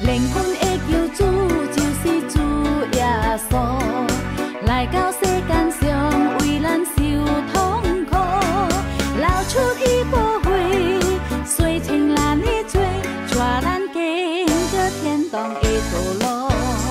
灵魂的救主就是主耶稣，来到世间上为咱受痛苦，流出伊宝血，洗清咱的罪，带咱经过天堂的道路。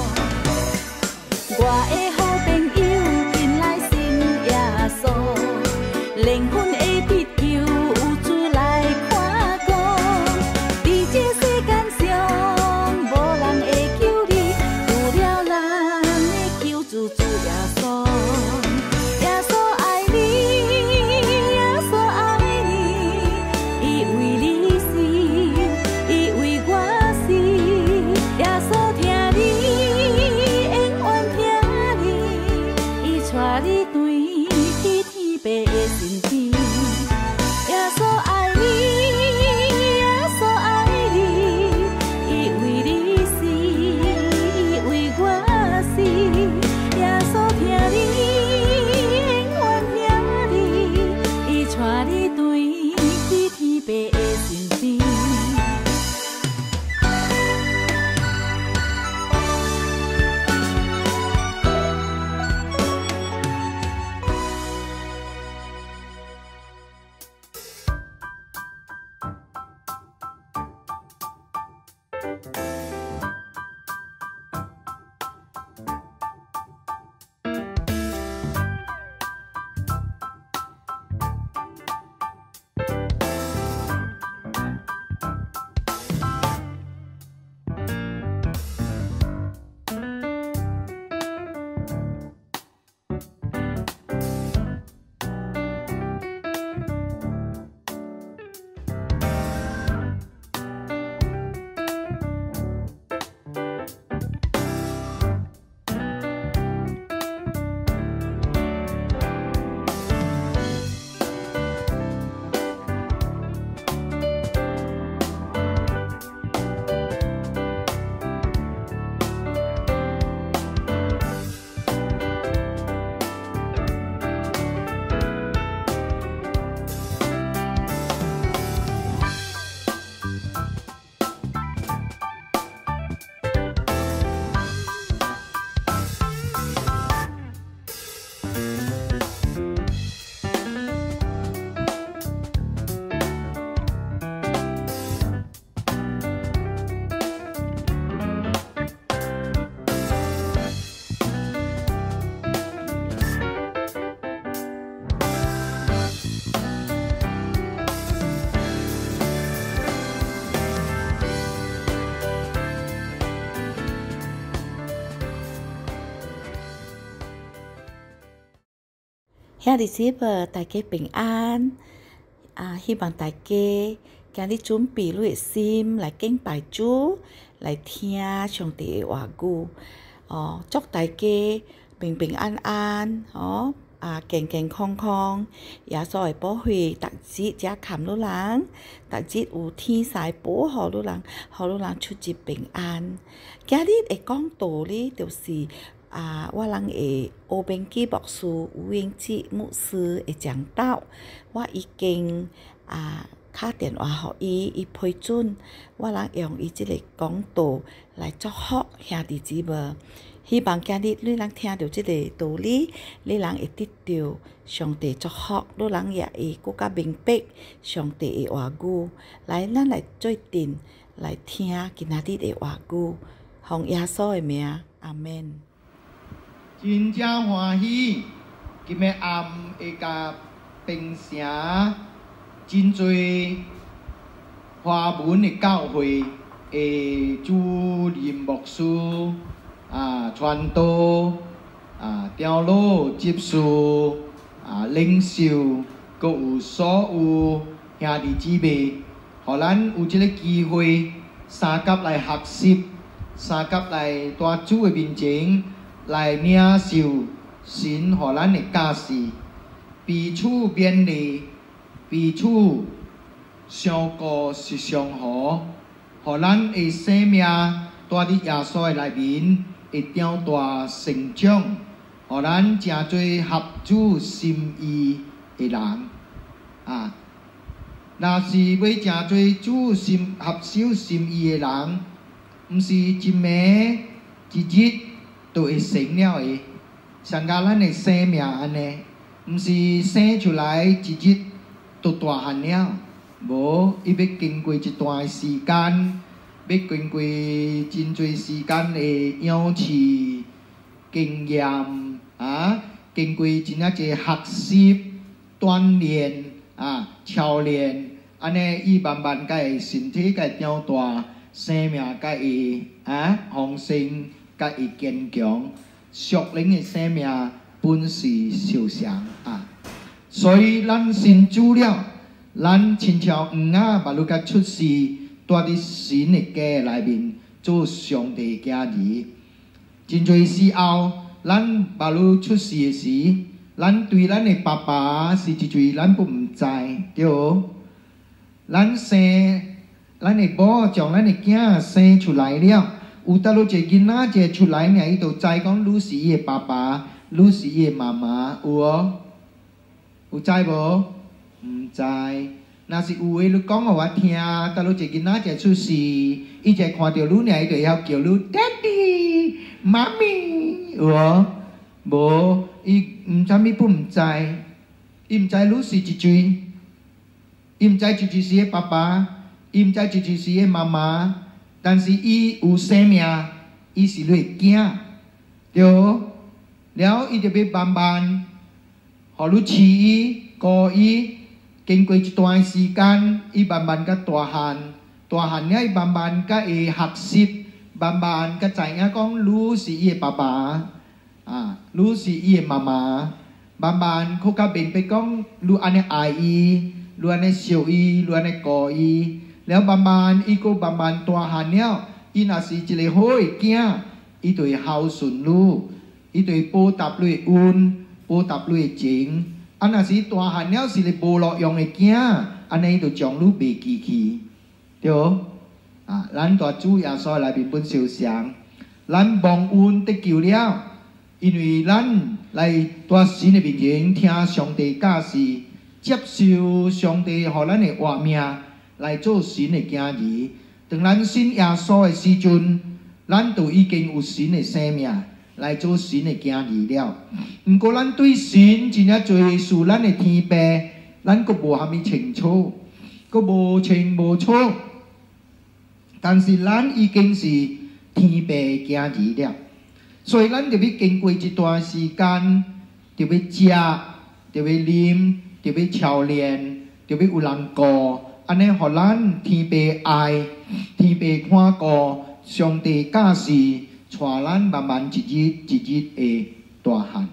我的好朋友，紧来信耶稣，灵魂的必救有主来看顾。伫这世间上，无人会救你，除了咱的救主主耶稣。耶稣爱你，耶稣爱你，伊为你死，伊为我死。耶稣听你，永远听你，伊带你对去天父的身边。耶稣爱你，耶稣爱你，伊为你死，伊为我死。耶稣听你，永远听你，伊带你对去天父的身边。兄弟姊妹，大家平安。希望大家今日准备你的心来敬拜主，来听上帝的话语。祝大家平平安安，健健康康。耶稣会保护逐日才看你人，逐日有天使保护你人，互你人出入平安。今日会讲道理就是。我人会欧边基牧师吴英志牧师的讲道，我已经打电话予伊，伊批准，我人用伊即个讲道来祝福兄弟姊妹。希望今日你人听到即个道理，你人会得到上帝祝福，你人也会更加明白上帝的话语。来，咱来做阵来听今仔日的话语，奉耶稣的名，阿门。 真正欢喜，今日暗会甲平城真侪华文的教会的主任牧师传道长老执事领袖，阁有所有兄弟姊妹，互咱有即个机会三甲来学习，三甲来在主的面前。来领受神互咱的教示，彼此勉励，彼此相顾是相好，互咱的生命在伫耶稣的内面会长大成长，互咱诚侪合主心意的人若是要诚侪主合手心意的人。 毋是一暝一日就会成了的，像甲咱的生命安尼，毋是生出来一日就大汉了，无伊要经过一段时间，要经过真侪时间的养饲经验啊，经过真正侪学习锻炼啊操练，安尼伊慢慢甲伊身体甲伊长大，生命甲伊丰盛，甲伊坚强。属灵的生命本是受伤啊，所以咱信主了，咱亲像鱼啊，目睭甲出世，住伫神的家内面，做上帝的家儿。真侪时候，咱目睭出世的时，咱对咱的爸爸是一嘴咱不毋知，对无？咱的某将咱的囝生出来了。有倒落一个囡仔一个出来尔，伊就知讲汝是伊的爸爸，汝是伊的妈妈，有无？有知无？毋知。若是有诶，你讲互我听。倒落一个囡仔一个出世，伊一看到汝尔，伊就会晓叫汝 Daddy、妈咪，有无？无，伊毋知物不毋知，伊毋知汝是一嘴，伊毋知一嘴是伊爸爸，伊毋知一嘴是伊妈妈。但是伊有生命，伊是你的囝，对无？了，伊就要慢慢，互你饲伊、顾伊，经过一段时间，伊慢慢甲大汉，大汉了，伊慢慢甲伊学习，慢慢甲知影讲，汝是伊的爸爸，汝是伊的妈妈，慢慢佫甲明白讲，汝安尼爱伊，汝安尼惜伊，汝安尼顾伊。了慢慢，伊佫慢慢大汉了，伊若是一个好的囝，伊就会孝顺汝，伊就会报答你的恩，报答你的情。若是大汉了是个无路用的囝，安尼伊就将汝袂记去，对无？咱大主耶稣内面本受伤，咱蒙恩得救了，因为咱来大神的面前听上帝教示，接受上帝互咱的活命。来做神的囝儿，当咱信耶稣的时阵，咱就已经有神的生命来做神的囝儿了。毋过咱对神真正侪事，咱的天父，咱佫无虾米清楚，佫无清无楚。但是咱已经是天父的囝儿了，所以咱就要经过一段时间，就要食，就要啉，就要操练，就要有人顾。安尼，互咱天父爱，天父看顾，上帝教示，带咱慢慢一日一日的大汉。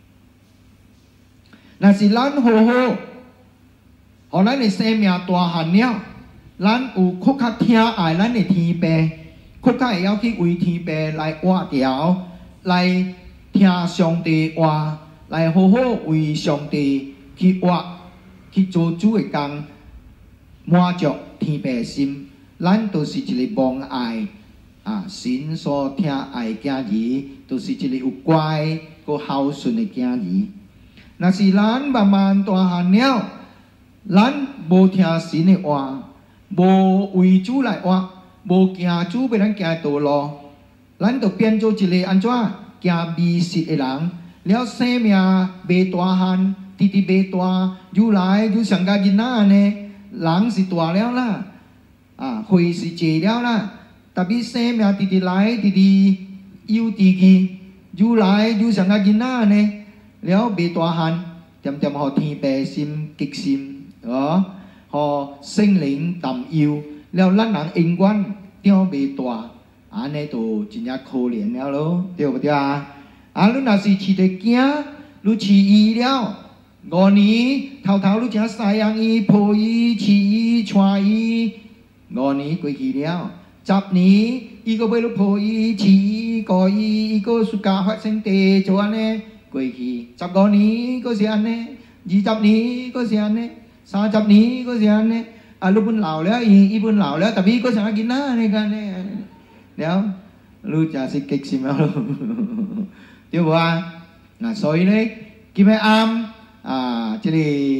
若是咱好好，互咱的生命大汉了，咱有佫较疼爱咱的天父，佫较会晓去为天父来活条，来听上帝话，来好好为上帝去活，去做主的工。满足天父的心，咱都是一个蒙爱神所疼爱的囝儿，都是一个有乖、有孝顺的囝儿。若是咱慢慢大汉了，咱无听神的话，无为主来活，无行主要咱行的道路，咱就变做一个安怎行迷失的人。了生命未大汉，直直未大，愈来愈像甲囡仔安尼。人是大了啦，岁是济了啦，但比生命直直来，直直幼稚去，愈来愈像个囡仔安尼，了未大汉，渐渐互天父心激心，互圣灵担忧，了咱人永远长未大，安尼就真正可怜了咯，对不对啊？你若是饲个囝，你饲伊了。5年，头你正饲养伊、抱伊、饲伊、带伊，5年过去了，10年，伊阁要你抱伊、饲伊、顾伊，伊阁暑假发生地就安尼过去，15年阁是安尼，20年阁是安尼，30年阁是安尼，你本老了，伊本老了，但伊阁像个囡仔安尼安尼，了，你真是激心了，对无啊？所以呢，今日暗。这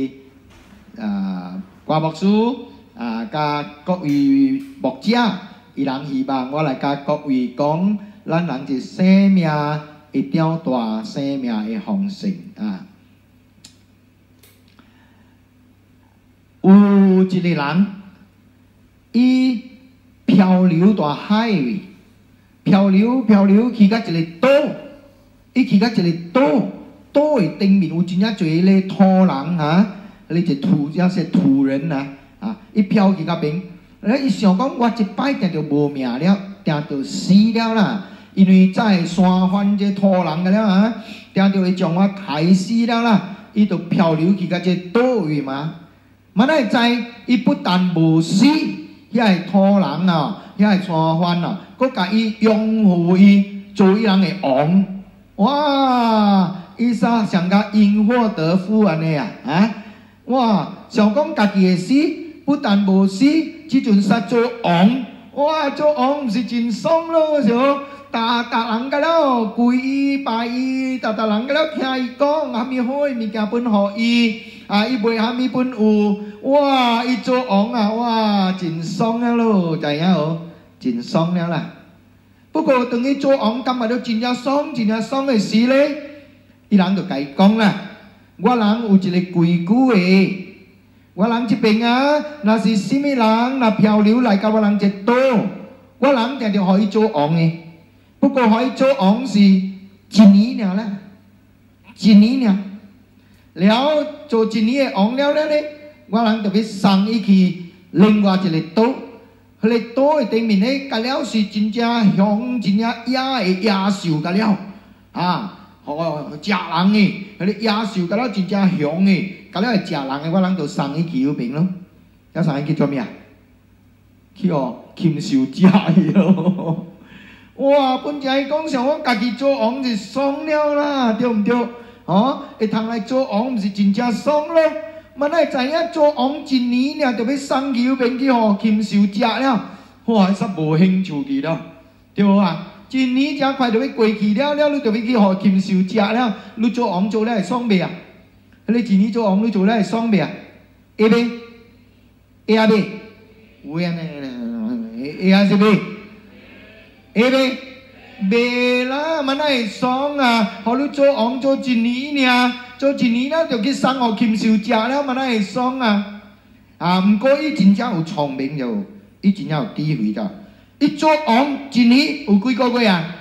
个瓜牧师甲各位牧者伊人希望我来甲各位讲，咱人一生命一条大生命的方式啊。有一个人，伊漂流大海位，漂流去到一个岛，伊去到一个岛的顶面有真正侪咧土人啊，咧一土也是土人啊，伊漂去到边，伊想讲我一摆定着无命了，定着死了啦，因为在山翻这土人个了啊，定着会将我害死了啦，伊就漂流去到这岛位嘛。嘛，咱会知伊不但无死，遐个土人啊，遐个山番啊，佮甲伊拥护伊做伊人的王。哇！伊啥上甲因祸得福安尼啊？哇！想讲家己会死，不但无死，即阵煞做王。哇！做王毋是真爽咯，就大人甲了跪伊拜伊，大人甲了听伊讲，虾米好诶物件分互伊。伊卖虾米本有，哇！伊做王啊，哇，真爽了咯，知影无？真爽了啦。不过当伊做王，感觉到真正爽，真正爽的时咧，伊人就甲伊讲啦：我人有一个规矩的，我人这边啊，若是什么人若漂流来到我人这岛，我人定定互伊做王的。不过互伊做王是一年尔啦，一年尔。了做一年的王了呢，我人特别送伊去另外一个岛，迄个岛的顶面呢，甲了是真正香、真正野的野兽甲了食人的，迄个野兽甲了真正香的，甲了会食人的，我人就送伊去迄边咯。了送伊去做咩啊？去禽兽食伊咯。哇！本正伊讲上我家己做王就爽了啦，对毋对？会通来做王，毋是真正爽咯。嘛，咱会知影做王一年尔，就要送去迄边去互禽兽食了，哇，煞无兴趣去了，对无啊？一年真快就要过去了，你就要去互禽兽食了，你做王做了会爽袂啊？你一年做王，你做了会爽袂啊？会袂？会啊袂？有安尼，会啊是袂？会袂？袂啦，嘛哪会爽啊？互你做王做一年尔，做一年了就去送互禽兽食了，嘛哪会爽啊？毋过伊真正有聪明就，伊真正有智慧的。伊做王一年有几个月啊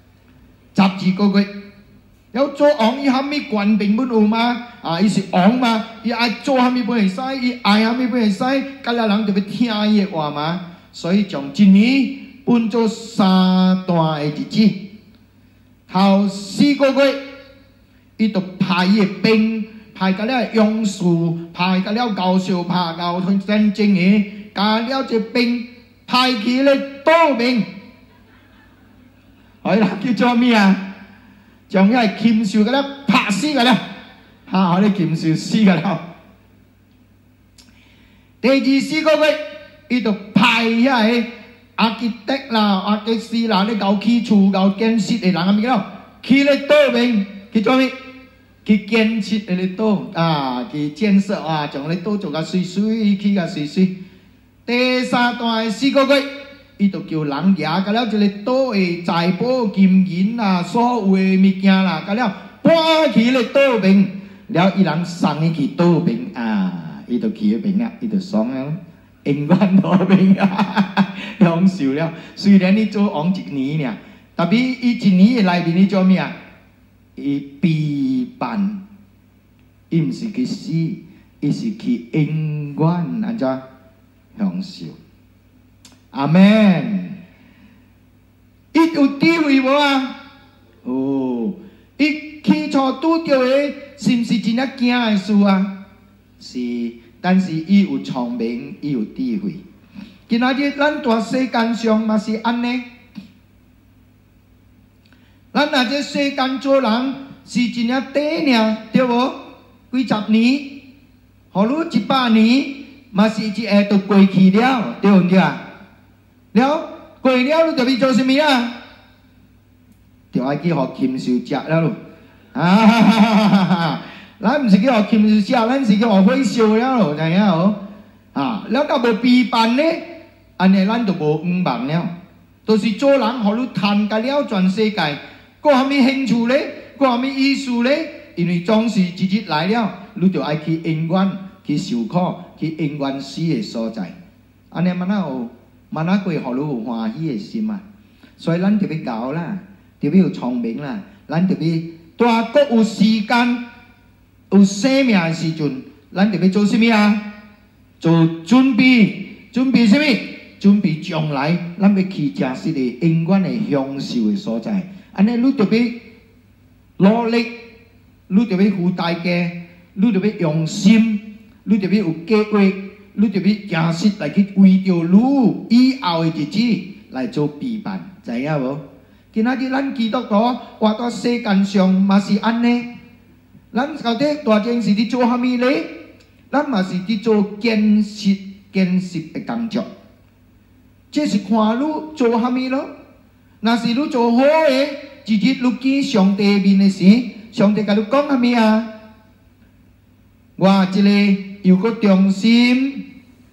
？12个月。了做王伊虾米权柄本有吗？伊是王嘛，伊爱做虾米本会使，伊爱虾米本会使，甲了人就要听伊的话嘛。所以从一年分做3段的日子，头4个月，伊就派伊的兵，派甲了勇士，派甲了高手，派到战争的，甲了这兵派去咧岛面，互伊人叫做咩啊？将遐个禽兽甲了拍死个了，互迄禽兽死个了。第二4个月，伊就派遐个阿基德啦、阿基斯啦，咧搞起厝、搞建设的人啊，物件去咧岛面去做咩？去建设迄个岛去建设将咧岛做甲水水，起甲水水。第3段的4个月，伊就叫人抓甲了一个岛的财宝、金银啦，所有的物件啦，甲了搬去咧岛面，了伊人送伊去岛面伊就去迄边啦，伊就爽了。永远岛面享受了。虽然你做王一年尔，但比伊一年的内面，你做咩啊？伊陪伴，伊毋是去死，伊是去永远安怎享受。阿门。伊有智慧无啊？伊起初拄着的，是毋是真正惊的事啊？是。但是伊有聪明，伊有智慧。今仔日咱大世间上嘛是安尼。咱若这世间做人是真正短尔，对无？几十年，互你100年，嘛是一下就过去了，对毋对啊？了过了，你就要做啥物啊？就爱去互禽兽食了咯。咱毋是去互禽兽食，咱是去互火烧了咯，知影无？了到无陪伴呢， 安尼咱就无远望了。都是做人，互你探解了全世界，搁啥物兴趣咧？搁啥物意思咧？因为总是一日来了，你就爱去永远去受苦，去永远死的所在。安尼慢仔过，互你有欢喜的心啊！所以咱特别教啦，特别有聪明啦，咱特别大国有时间、有生命的时阵，咱特别做啥物啊？做准备，准备啥物？准备将来，咱要去真实的永远的享受的所在。安尼，你特别努力，你特别付代价，你特别用心，你特别有计划。你特别真实来去为着你以后的日子来做备办，知影无？今仔日咱基督徒活在世间上嘛是安尼，咱到底大件是伫做啥物咧？咱嘛是伫做建设的工作，这是看你做啥物咯。若是你做好诶，一日你见上帝面的时，上帝甲你讲啥物啊？我一个又个忠心，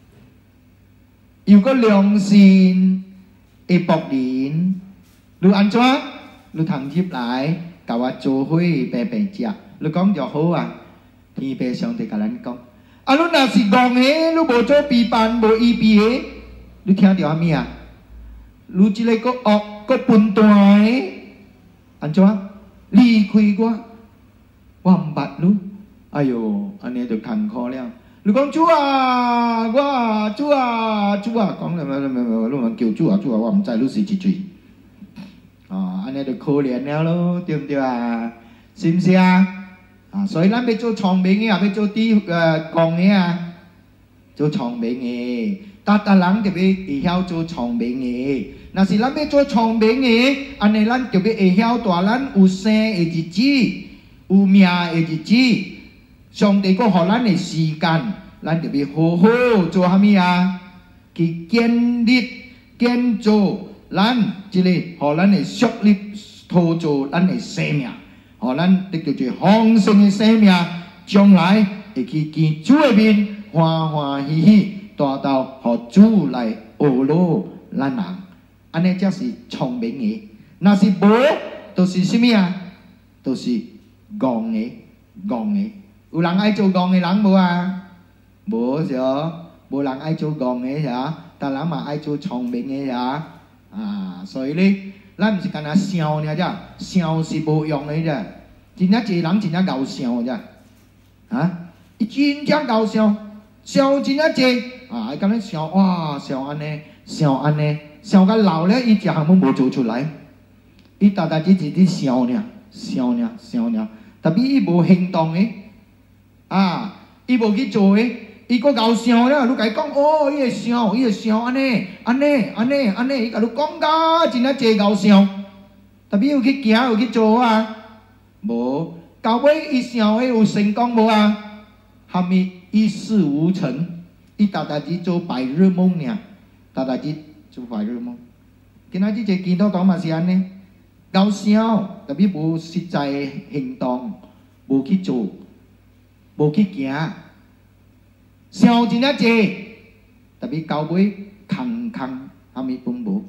又个良心的仆人，你安怎？你通入来，甲我做伙白白食。你讲就好啊。天父上帝甲咱讲，啊，你若是戆的，你无做备办，无预备的，你听到啥物啊？你即个个恶个笨蛋的，安怎？离开我，我毋捌你。哎哟，安尼就艰苦了。你讲主啊，主啊，讲你们叫主啊，我唔知你是一嘴。哦，安尼就可怜了咯，对唔对啊？是唔是啊？啊，所以咱要做聪明的，也要做讲的啊，做聪明的，大人特别会晓做聪明的。若是咱要做聪明的，安尼咱特别会晓大咱有生的日子，有命的日子。上帝阁予咱的时间，咱特别好好做啥物啊？去建立、建造咱即个，予咱的属力陶造咱的生命，予咱得到最丰盛的生命，将来会去见主的面，欢欢喜喜，大到予主来学罗咱人。安尼才是聪明的。若是无，就是啥物啊？就是戆的。有人爱做戆的人无啊？无是哦，无人爱做戆的是啊，但人嘛爱做聪明的是啊。啊，所以咧，咱毋是干那想尔啫，想是无用的啫。真正一个人真正搞想啫，啊，伊真正搞想真正济啊，伊敢若想哇，想安尼，想到老了，伊一项物无做出来，伊大只伫想尔，特别伊无行动的。啊！伊无去做诶，伊搁搞想了，你甲伊讲哦，伊会想安尼，伊甲你讲甲真正济搞想，特别有去行有去做啊，无到尾伊想诶有成功无啊？虾米一事无成，伊大只做白日梦尔，大只做白日梦。今仔日这基督徒嘛是安尼，搞想特别无实在行动，无去做。无去行，想真正济，特别到尾空，啥物本无。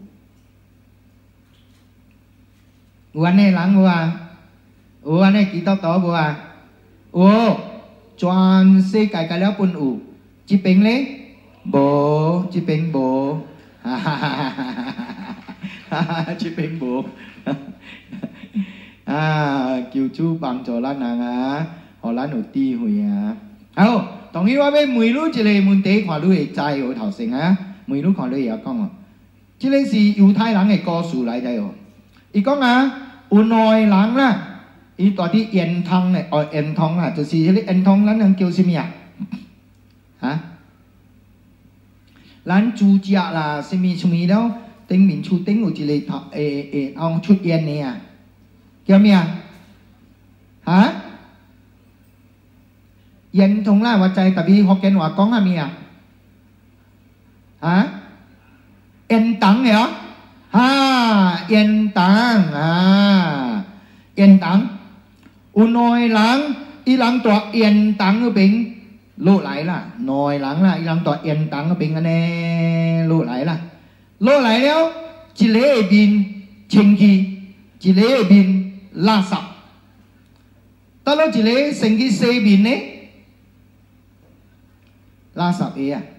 有安尼人无啊？有安尼基督徒无啊？有，全世界改了本有，这边咧无，这边无，哈哈哈哈哈，这边无，啊，求主帮助咱人啊！互咱有智慧啊！好，同意我要问你一个问题，看你会知哦。头先啊，问你看你会晓讲哦。这个是犹太人的故事来的哦。伊讲啊，有两个人啦，伊住伫烟囱的烟囱啦，就是迄个烟囱，咱能叫什么啊？啊？咱住家啦，什么了？顶面厝顶有一个出烟的啊，叫咩啊？啊？烟囱啦，我知特别福建话讲下物啊？啊？烟筒的哦，啊，烟筒啊，烟筒。有两个人，伊人住烟筒嗰边落来啦，两个人啦，伊人住烟筒嗰边安尼落来啦，落来了，一个的面清气，一个的面垃圾。到了一个先去洗面呢，垃圾个啊，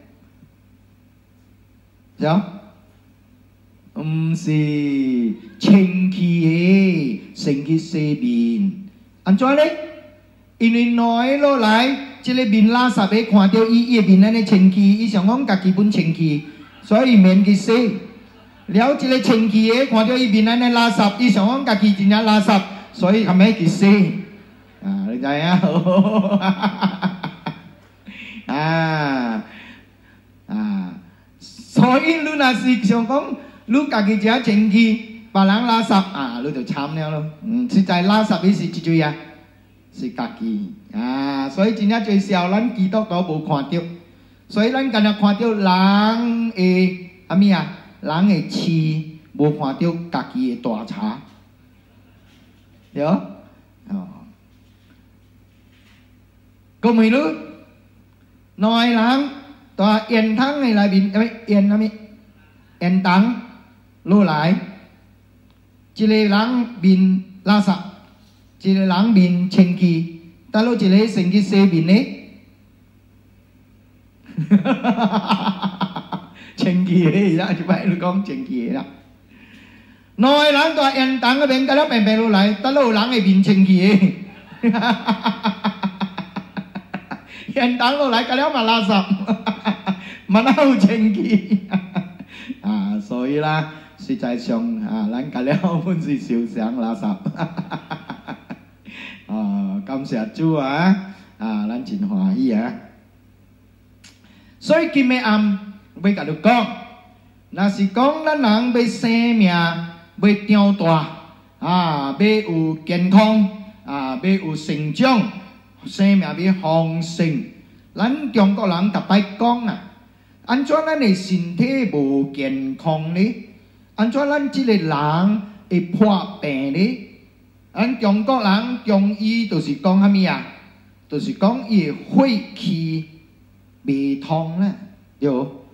是啊，唔是清气个先去洗面，安怎呢？因为耐落来。即个面垃圾个看到伊个面安尼清气，伊想讲家己本清气，所以免去洗。了即个清气个看到伊面安尼垃圾，伊想讲家己真正垃圾，所以含免去洗。啊，你知影？所以你若是想讲，你家己只清气，别人垃圾啊，你就惨了咯。实在垃圾伊是一嘴啊。是家己啊，所以真正最少咱基督徒无看到，所以咱今日看到人的啊咩啊，人的刺，无看到家己的大叉，对哦。讲咪咯，内人大烟筒的内面，烟啊咩，烟筒落来，一个人面垃圾。一个人面清气，但落一个先去洗面呢，清气个啦，就摆你讲清气个啦。内人大烟筒个面，甲了平平落来，但落有人个面清气个，烟筒落来，甲了嘛垃圾，嘛哪有清气啊？所以啦，实在上啊，咱甲了本是受伤垃圾。感谢主啊！咱真欢喜啊！所以今日暗要甲你讲，若是讲咱人要生命，要长大要有健康要有成长，生命要丰盛。咱中国人逐摆讲啊，安怎咱的身体无健康呢？安怎咱即个人会破病呢？咱中国人中医就是讲啥物啊？就是讲伊血气未通啦，对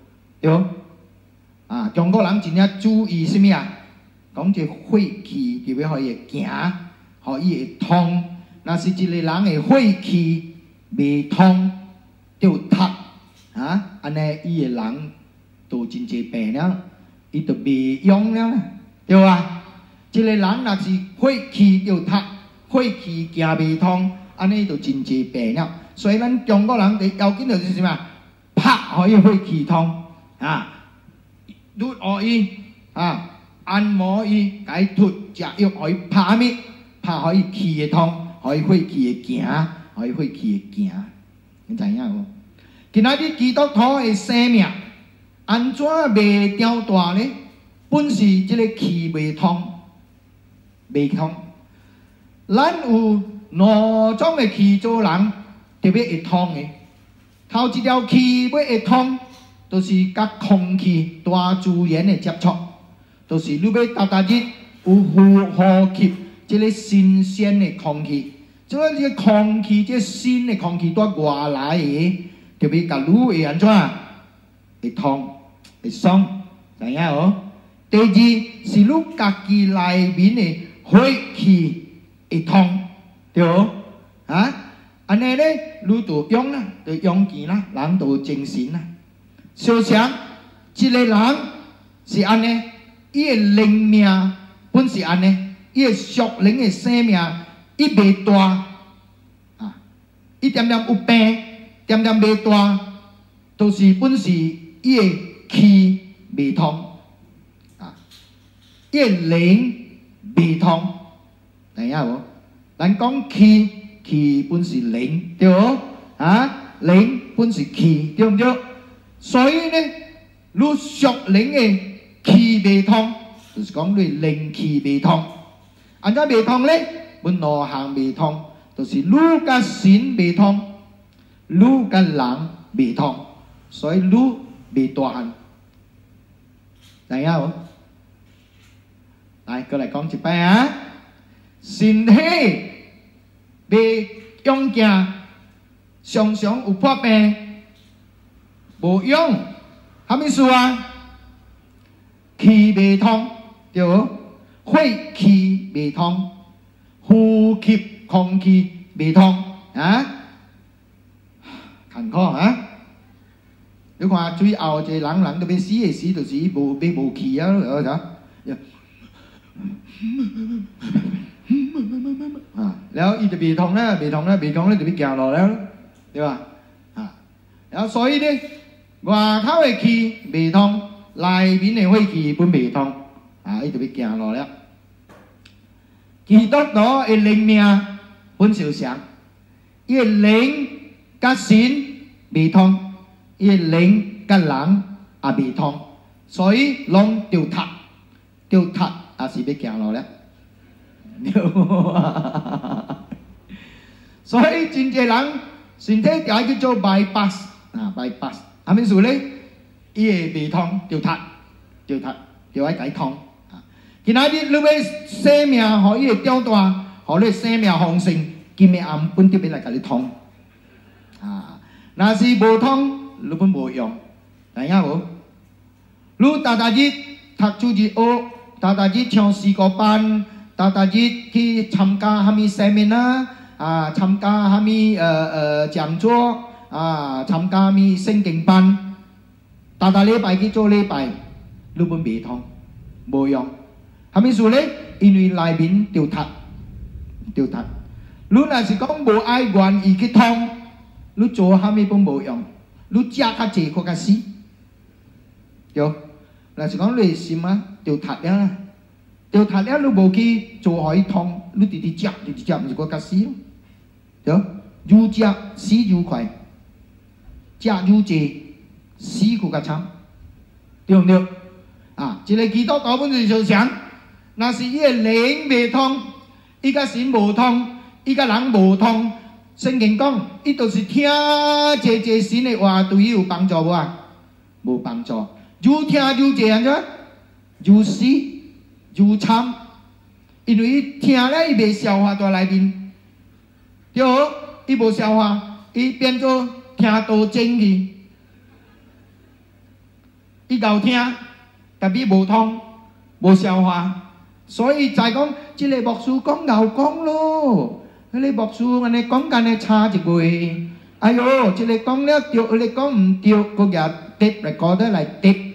中国人真正注意啥物啊？讲这血气就要互伊会行，互伊会通。若是一个人的血气未通，就读安尼伊个人都真济病了，伊就未用了啦，对吧？一个人若是血气要塌，血气行未通，安尼就真济病了。所以咱中国人要紧就是什么？拍可以血气通愈学伊按摩伊，甲伊涂食药，可以拍咩？拍可以气会通，可以血气会行，可以血气会行。你知影无？今仔日基督徒的生命安怎未长大呢？本是即个气未通。未通，咱有两种的气做人特别会通的。头一条气要会通，就是甲空气大自然的接触，就是你要逐日有呼吸即个新鲜的空气。即个这个空气，这新的空气带外来的，特别甲你会安怎会通会爽，知影哦？第二是你家己内面的。血气会通，对无？安尼咧，你就用啦，就用钱啦，人就有精神啦。相像一个人是安尼，伊的灵命本是安尼，伊的属灵的生命，伊袂大伊点点有病，点点袂大，都是本是伊的气未通伊的灵。未通，知影无？咱讲气本是灵，对无？灵本是气，对毋对？所以呢，你属灵的气未通，就是讲你灵气未通。安怎未通呢？阮两项未通，就是你甲神未通，你甲人未通，所以你未大汉，知影无？来，过来讲一摆身体未勇健，常常有破病，无用，啥物事啊？ 气未通，对无？血气未通，呼吸空气未通啊，坎坷啊！你看最后一个人都要死的死，就是无气啊，啊，然后伊就未通啦，就要行路了，对吧？啊，然后所以呢，外口的气未通，内面的血气本未通，啊，伊就要行路了。基督徒的灵命本受伤，伊的灵甲神未通，伊的灵甲人也未通，所以拢丢塌，也是要行路了。所以真侪人身体就叫做 bypass 啊 bypass， 啥物事咧？伊会未通就塌，就爱解通啊！今仔日你要生命，互伊会长大，互你生命丰盛，今日暗本就要来甲你通啊！若是无通，你本无用，知影无？你逐日读主日学，逐日唱诗歌班。逐日去参加虾米 seminar 啊，参加虾米讲座啊，参加咪圣经班，逐礼拜去做礼拜，你本未通，无用。虾米事咧？因为内面丢塌。你若是讲无爱愿意去通，你做虾米本无用，你食较济，搁较死。对，若是讲内心啊，丢塌了啦。丢塌了，你无去做互伊通，你直直食，毋是搁较死咯？对，愈食死愈快，食愈济，死搁较惨，对毋对？啊，一个基督徒本就是受伤，若是伊的灵未通，伊甲神无通，伊甲人无通。圣经讲，伊就是听济济神的话，对伊有帮助无啊？无帮助，愈听愈济安怎？愈死。愈惨，因为伊听了伊袂消化在内面，对无？伊无消化，伊变做听道真去。伊够听，但比无通，无消化，所以就讲，即个牧师讲牛讲咯，迄个牧师安尼讲干呢差一句，哎哟，即个讲了对，迄个讲唔对，佫举碟来搞得来碟。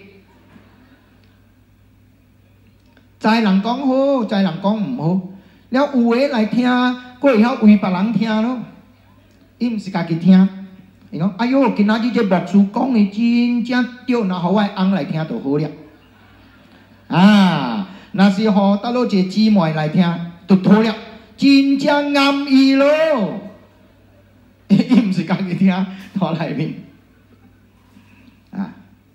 在人讲好，在人讲唔好，了有诶来听，佫会晓为别人听咯。伊毋是家己听，伊讲哎哟，今仔日这牧师讲诶真正对，若互我翁来听就好了。啊，若是互倒落一个姊妹来听，就妥了，真正暗伊咯。伊毋是家己听，拖内面。啊。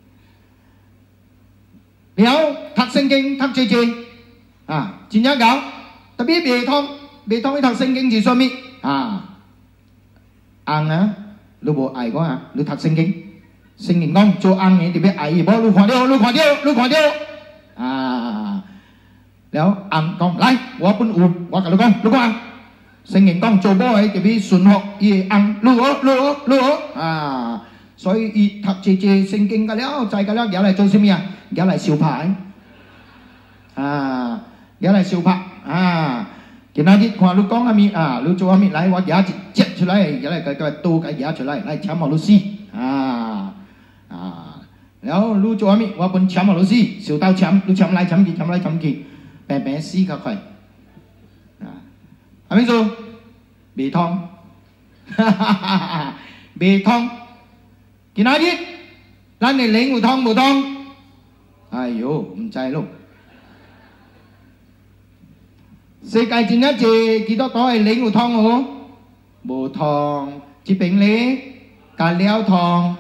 了读圣经读济济啊，真正搞，特别未通伊读圣经是啥物啊？翁啊，你无爱我啊？你读圣经，圣经讲做翁的特别爱伊，无你看到啊！了翁讲来，我本有，我甲你讲，你看，圣经讲做某的特别顺服伊的翁，如何啊？所以伊读济济圣经甲了，再甲了，拿来做啥物啊？拿来烧拍啊！拿来烧拍啊！今仔日看你讲啥物啊？你做啥物来？我拿一折出来，拿来个刀个拿出来，来签互你死啊！然后你做啥物？我本签互你死，烧刀签，你签来签去，签来签去，平平死较快啊！啥物事？未通，未通。今仔日咱的灵有通无通？哎哟，唔知咯。世界真正济基督徒的灵有通无？无通，这边咧甲了通。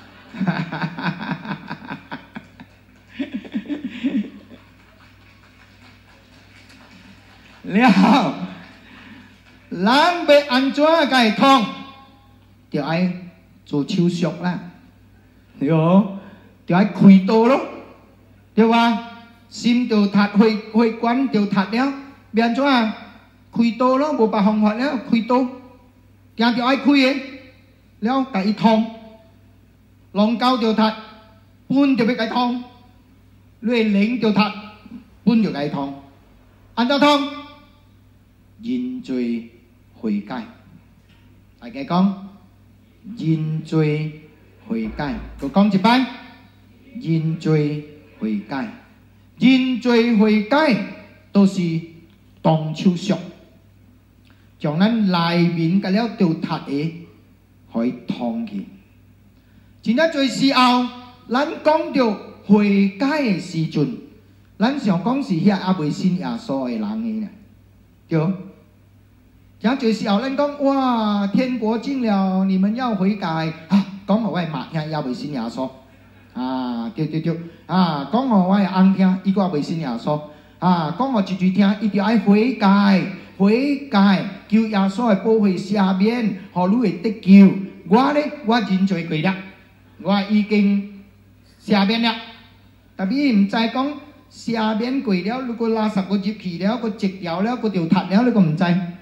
了，人要安怎甲会通？就爱做手术啦，对哦，就爱开刀咯。对吧？心就塌，血管就塌了，变怎啊？开刀咯，无别方法了，开刀，定就爱开的，了甲伊通，龙沟就塌，本就要甲伊通， 你的靈就塌，本就該通，安怎通？認罪悔改。大家講認罪悔改，我講一擺，認罪悔改，認罪悔改都是當手術，將咱內面甲了掉塌的，可以通去。真正最時候，咱講到悔改的時陣，咱想講是遐還未信耶穌的人呢，對。真最時候，咱講哇，天國近了，你們要悔改啊！講互我的媽聽，也未信耶穌啊，對，啊，講互我的翁聽，伊個也未信耶穌啊，講互一聽，一定愛悔改，求耶穌的保護赦免，互你會得救。我呢，我認罪過了，我已經赦免了，但係唔知講赦免過了，如果垃圾個入去了，個直掉了，個掉塌了，你個唔知。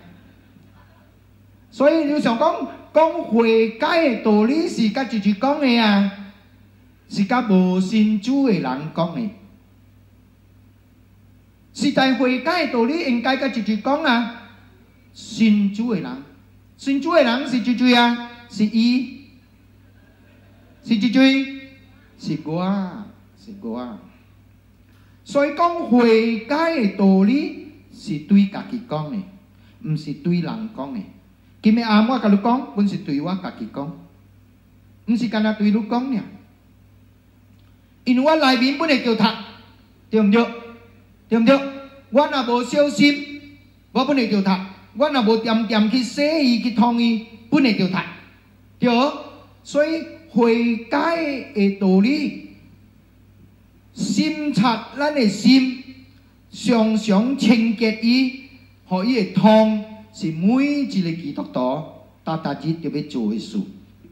所以你想講悔改的道理是甲直接講的啊，是甲無信主的人講的。實在悔改的道理應該甲直接講啊，信主的人，信主的人是幾罪啊？是伊，是幾罪？是我。所以講悔改的道理是對家己講的，唔是對人講的。今日暗我甲你講，本是對我家己講，唔是干那對你講爾。因為我內面本來就塌，對唔對？我若無小心，我本來就塌；我若無點去洗伊去通伊，本來就塌，對。所以悔改的道理，審察咱的心，常常清潔伊，互伊會通。是每一個基督徒踏踏實就要做的事，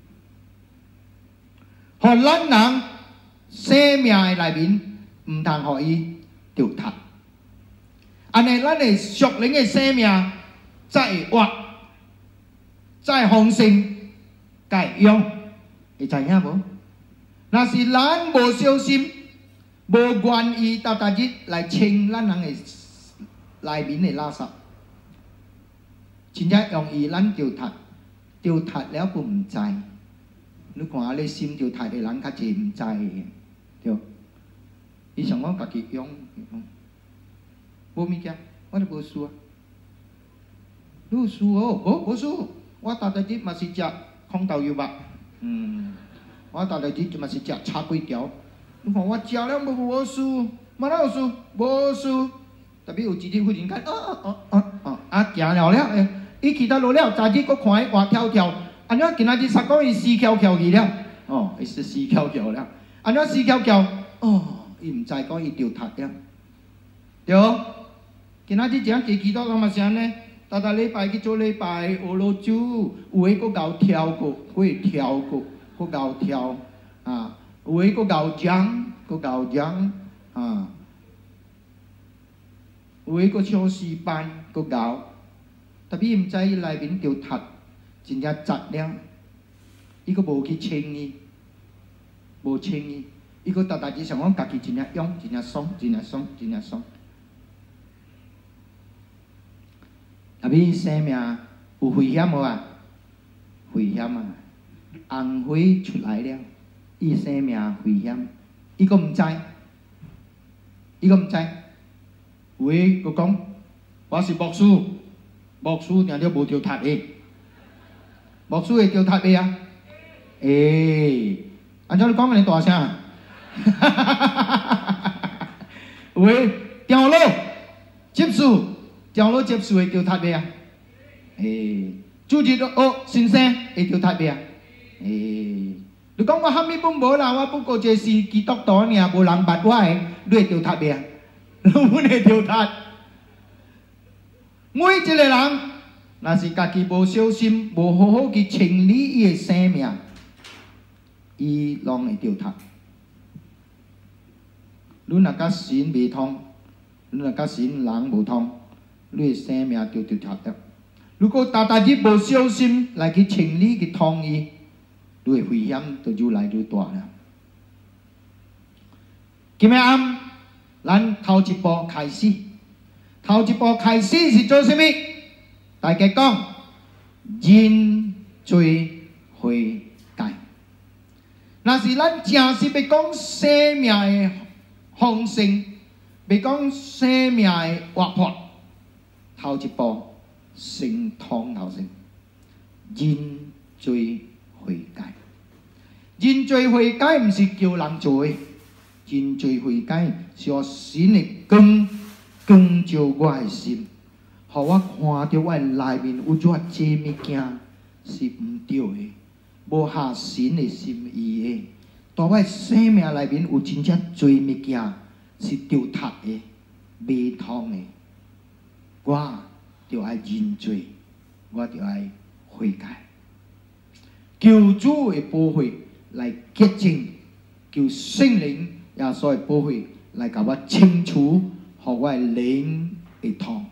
互咱人生命的內面唔通互伊掉塌，安尼咱的屬靈的生命才會活，才會豐盛，才會用，會知影無？若是咱無小心，無願意踏踏實來清咱人的內面的垃圾。真正容易咱掉塌了佢唔知。你看你心掉塌嘅人較濟唔知嘅，對。伊想講家己用，無物件，我都無輸啊。你有輸哦？無輸，我踏踏實嘛是食空豆油肉，我踏踏實嘛是食炒粿條。你看我食了無輸，嘛哪有輸？無輸。特別有一日忽然間，行了了。伊去到落了，早日佫看伊活跳跳，安怎今仔日煞講伊死翹翹去了？伊是死翹翹了，安怎死翹翹？伊毋知講伊掉塌了，對。今仔日這樣祈禱嘛是安尼，逐禮拜去做禮拜，學老主，有誒佫搞跳過，會跳過，佫搞跳啊，有誒佫搞講，佫搞講啊，有誒佫唱詩班，佫搞。特別唔知伊內面掉塌，真正雜了，伊個無去清伊，無清伊，伊個逐日想講家己真正勇，真正爽。特別生命有危險無啊？危險啊！紅火出來了，伊生命危險，伊個唔知，有誒個講我是牧師。牧師定了無掉塌的，牧師會掉塌的啊！安怎你講咁大聲？有掉落接受會掉塌的啊！主日先生會掉塌的啊！你講我蝦米本無啦，我不過就是基督徒爾，無人捌我的，你會掉塌的啊！你會掉塌。每一個人，若是家己無小心，無好好去清理伊的生命，伊攏會掉塌。你若甲神未通，你若甲神人無通，你的生命就掉塌了。如果踏踏實無小心來去清理去通伊，你的危險就越來越大了。今日暗咱头一步开始，头一步开始是做啥物？大家讲，认罪悔改。若是咱正是要讲生命的丰盛，要讲生命的活泼，头一步先通头先，认罪悔改。认罪悔改毋是叫人做的，认罪悔改是互神的光照我的心，互我看到我内面有遮济物件是毋对的，无合神的心意的。当我生命内面有真正多物件是丢塌的、袂通的，我就爱认罪，我就爱悔改，求主的保惠来洁净，求圣灵耶稣的保惠来甲我清除，互我的灵会通。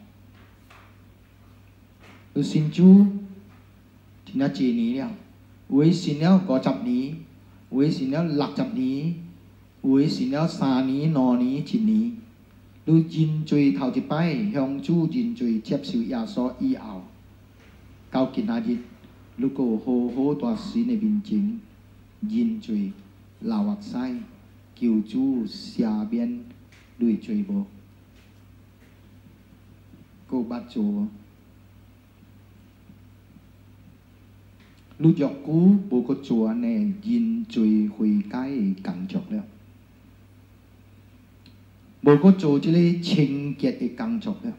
有信主真正济年了，有的信了50年，有的信了60年，有的信了3年、2年、1年。你认罪头一摆向主认罪，接受耶稣以后，到今仔日，你阁好好在神的面前认罪、流目屎，求主赦免你的罪无？阁有捌做无？你若久无阁做安尼认罪悔改的工作了，无阁做即个清洁的工作了。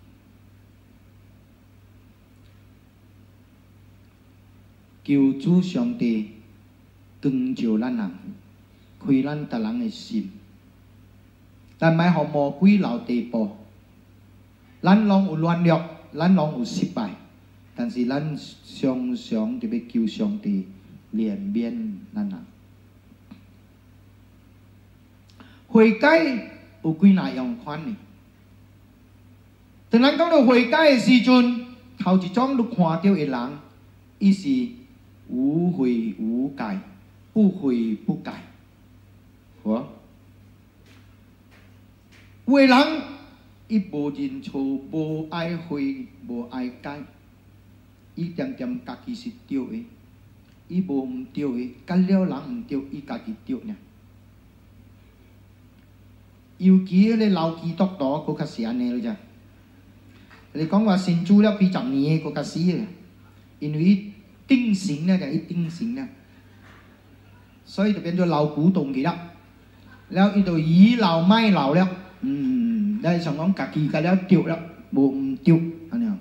求主上帝光照咱人，开咱逐人的心，但莫互魔鬼留地步。咱拢有软弱，咱拢有失败，但是咱常常就要求上帝怜悯咱人。悔改有几哪样款呢？当咱讲到悔改的时阵，头一种你看到的人，伊是无悔无改，不悔不改。有的人伊无认错，无爱悔，无爱改，伊点点家己是对的，伊无毋对的，改了人毋对，伊家己对呢。尤其迄个老基督徒，佫较是安尼了咋？你讲话信主了几十年，佫较死了，因为伊定型了，就伊定型了，所以就变做老古董去了。了伊就倚老卖老了，你想讲家己改了对了，无毋对，安尼啊？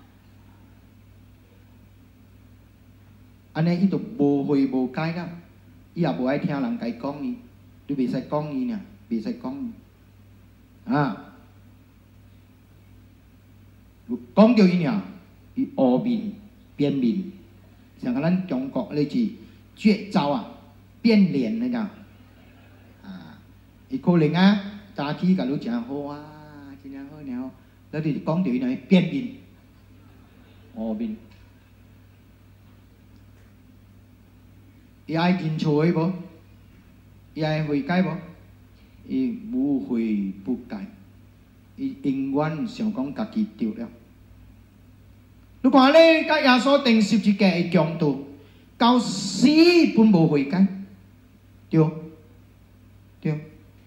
安尼伊就无悔无改了，伊也无爱听人家讲伊，你袂使讲伊呢，袂使讲伊。讲到伊尔，伊乌面变面，像咱中国那是绝招啊，变脸那个伊可能早起甲你真好啊，真正好了，咱就讲到伊尔变面，乌面，伊爱认错的无？伊爱悔改无？伊无悔不改，伊永远想讲家己对了。你看咧，甲耶稣定十字架的强度，到死本无悔改，对对。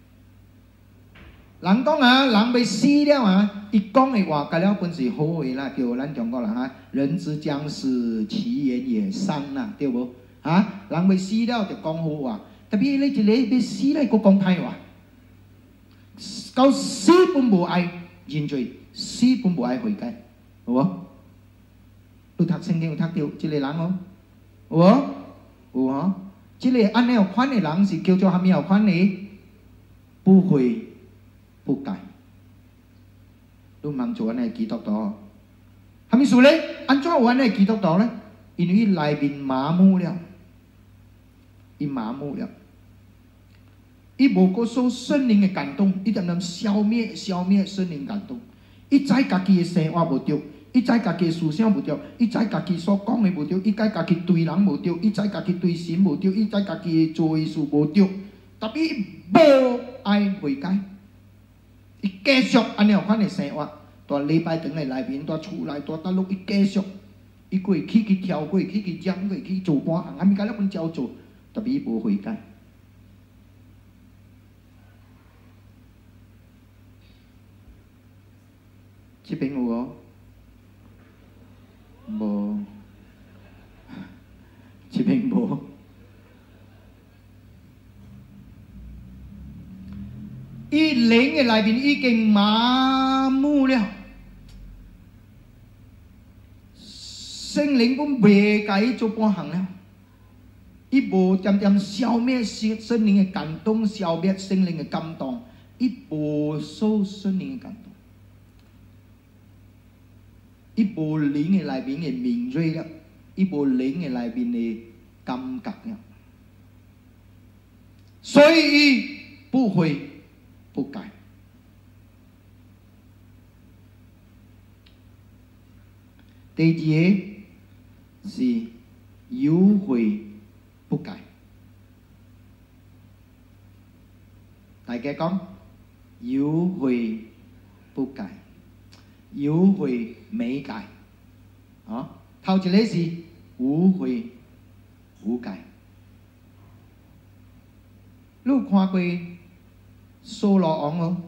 人讲人要死了伊讲的话，甲了本是好话啦，对咱中国人人之将死，其言也善啦，对无？人要死了就讲好话，特别你一个要死了，佫讲歹话。到死本无爱认罪，死本无爱悔改，有无？你读圣经有读到即个人哦，有无？有哦。即个安尼有款的人是叫做虾米有款的？不悔不改。你茫做安尼基督徒，虾米事咧？安怎有安尼基督徒咧？因为伊内面麻木了，伊麻木了。伊无过受圣灵的感动，伊点点消灭圣灵感动。伊知家己的生活无对，伊知家己的思想无对，伊知家己所讲的无对，伊知家己对人无对，伊知家己对神无对，伊知家己做的事无对，但伊无爱悔改， 伊继续安尼有款的生活，大礼拜堂的内面，大厝内，大搭落，伊继续，伊过去跳过去占过去做半项，啊，物甲咱照做，特别无悔改。这边有哦，无，这边无。伊灵的内面已经麻木了，圣灵cũng袂甲伊做半项了，伊无渐渐消灭圣灵的感动，消灭圣灵的感动，伊无受圣灵的感动。伊无灵的内面的敏锐了，伊无灵的内面的感觉了，所以伊不会不改。第二个是有悔不改。大家讲有悔不改。有悔没改，啊，头一个是无悔无改。你有看过掃羅王哦？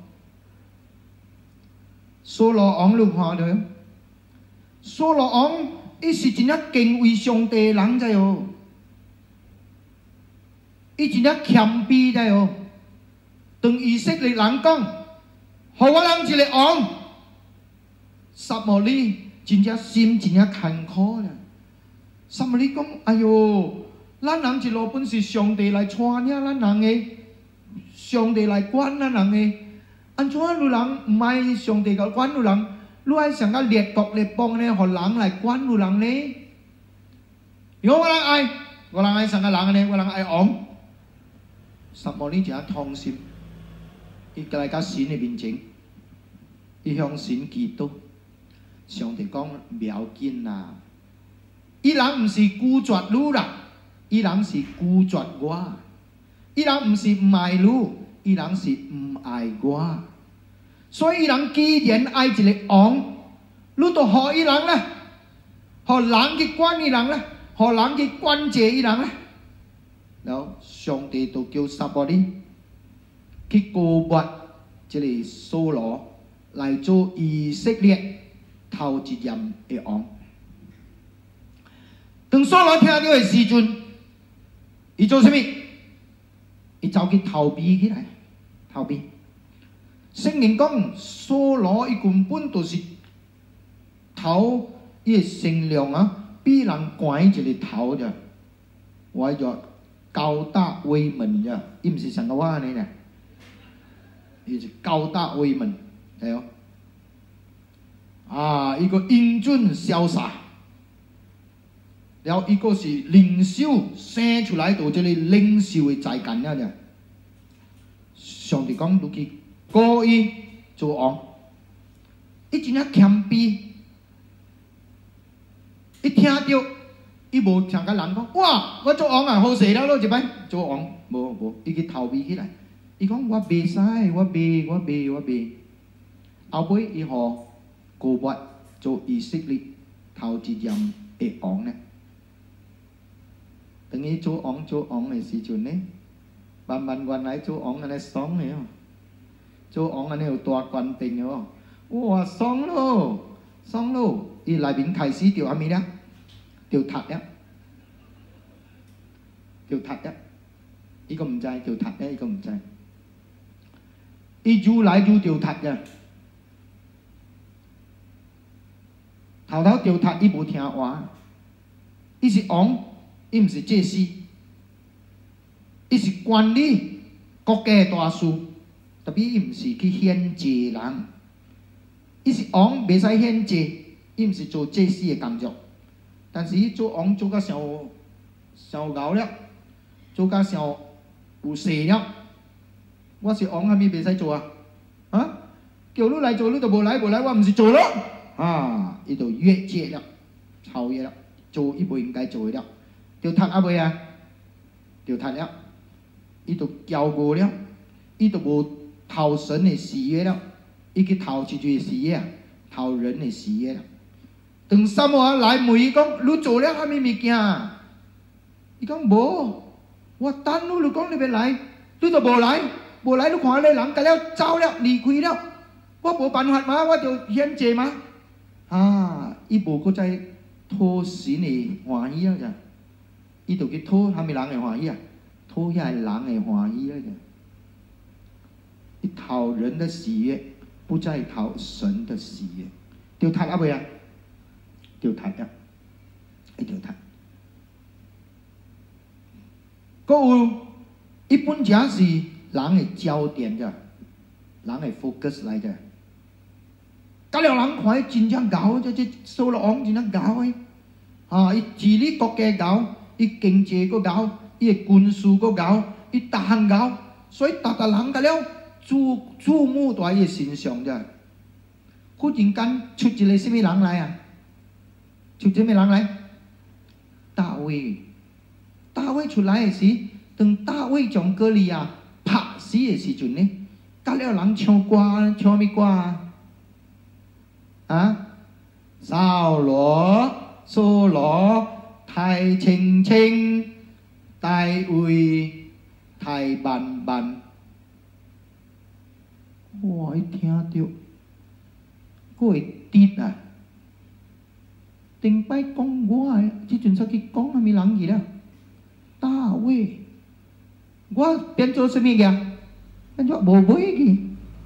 掃羅王你有看到？掃羅王伊是真正敬畏上帝的人在哦，伊真正謙卑在哦。當以色列人講，互我人一個王。撒母耳真正心真正坎坷啦！撒母耳讲：“哎哟，咱人一路本是上帝来带领咱人的，上帝来管咱人的，安怎有人唔爱上帝个管有人，你爱上个列国列邦呢，互人来管有人呢？如果我人爱上个人呢，我人爱王。撒母耳就啊痛心，伊来到神的面前，伊向神祈祷。”上帝讲唔要紧啦，伊人唔是拒绝你啦，伊人是拒绝我，伊人唔是唔爱你，伊人是唔爱我，所以伊人既然爱一个王，你就互伊人啦，互人去管伊人啦，互人去管制伊人啦，然后上帝就叫撒母耳去膏抹这个扫罗来做以色列。头一任的王，当扫羅聽到的時陣，伊做啥物？伊走去逃避起來，逃避。聖經講，掃羅伊根本就是頭伊的性量啊，比人懸一個頭啫，我叫高大威猛啫，伊唔是像個我安尼咧，伊是高大威猛，係哦。啊，一个英俊潇洒，然后一个是领袖，生出来就这个领袖的才干了呢。上帝讲，你去故意做王，伊真正谦卑，一听到，伊无像个人讲，哇，我做王啊，好势了咯，一摆做王，无，伊去逃避起来。伊讲我袂使，我袂，后尾伊互。膏抹做以色列頭一任的王呢？等於做王的時陣呢，慢慢原來做王安尼爽的哦，做王安尼有大官兵的哦，哇爽咯！伊內面開始就安咪了，就讀了，伊個唔知就讀了，伊個唔知，伊愈來愈就讀了。頭就讀，伊無聽話，伊是王，伊毋是祭司，伊是管理國家大事，特別伊毋是去獻祭人，伊是王，袂使獻祭，伊毋是做祭司的工作，但是伊做王做甲上牛了，做甲上有勢了，我是王，還咪袂使做啊？啊，叫你來做，你就無來，我毋是做咯。啊！伊就越界了，超越了，做伊不应该做的了，就读啊未啊？就读了，伊就骄傲了，伊就无讨神的喜悦了， 伊去偷一句事业，偷人的事业。当撒母耳来问伊讲：“你做了啥物物件？”伊讲：“无，我等你，你讲你要来，你就无来，无来，你看那人甲了走了，离开了，我无办法嘛，我就献祭嘛。”啊，伊无搁再讨神的欢喜啊！咋？伊就去讨啥物人的欢喜啊？讨遐个人的欢喜啊！咋？伊讨人的喜悦，不再讨神的喜悦，丢塌了未啊？丢塌了，一丢塌。搁有一本正是人的焦点的，人的 focus 来的。甲了人看伊真正牛，这扫罗王真正牛诶！啊，伊治理国家牛，伊经济个牛，伊的军事个牛，伊逐项牛，所以逐人甲了注目在伊的身上的。忽然间出一个什么人来啊？出什么人来？大卫。大卫出来的时，当大卫将歌利亚拍死的时阵呢，甲了人唱歌，唱咩歌啊？啊，扫罗、扫罗，太清清，大卫太慢慢。哇！一听到，佫会滴啊！顶摆讲我诶，即阵才去讲啥物人去了？大卫，我变做啥物个？变做无买去。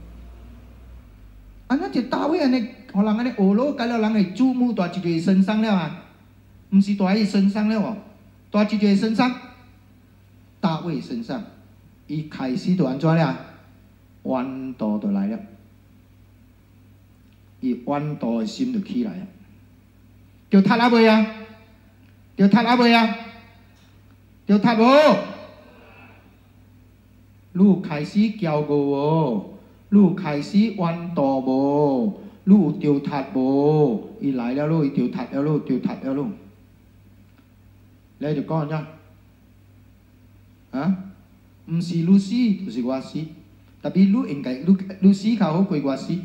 安那一大卫安尼。互人安尼学咯，甲了人会注目在一个身上了啊，毋是在伊身上了哦，在一个身上，大卫身上，伊开始就安怎了？怨妒就来了，伊怨妒的心就起来了，着塌啊未啊？着塌啊未啊？着塌无？你开始骄傲无？你开始怨妒无？你有丢塌无？伊来了咯，伊丢塌了咯，丢塌了咯。你就讲安怎？啊？毋是你死，就是我死。特别你应该，你死较好过我死。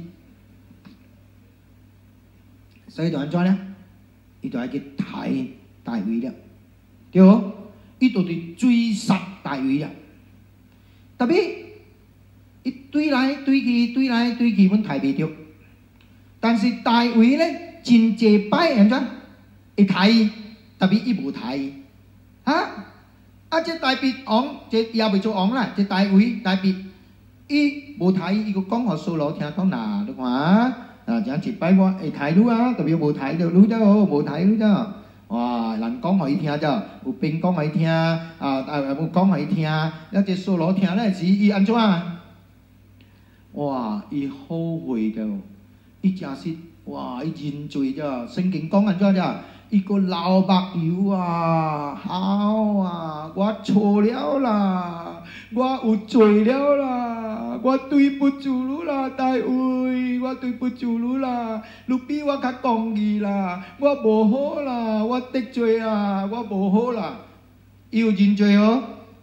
所以就安怎呢？伊就爱去抬大卫了，对无？伊就去追杀大卫了。特别伊追来追去，追来追去，阮抬袂着。但是大卫咧，真济摆安怎会抬伊，特别伊无抬伊，这大卫王，这也袂做王啦，这大卫伊无抬伊，伊个讲互扫罗听讲呐，你看这一摆我会抬你啊，特别无抬着你啫哦，无抬你啫。哇，人讲互伊听啫，有兵讲互伊听，有讲互伊听，了这扫罗听咧时，伊安怎啊？哇，伊后悔着。伊真是哇！伊认罪着，圣经讲安怎着？伊个流目油啊，好啊！我错了啦，我有罪了啦，我对不住你啦，大卫，我对不住你啦，你比我较公义啦，我无好啦，我得罪啊，我无好啦。伊有认罪哦，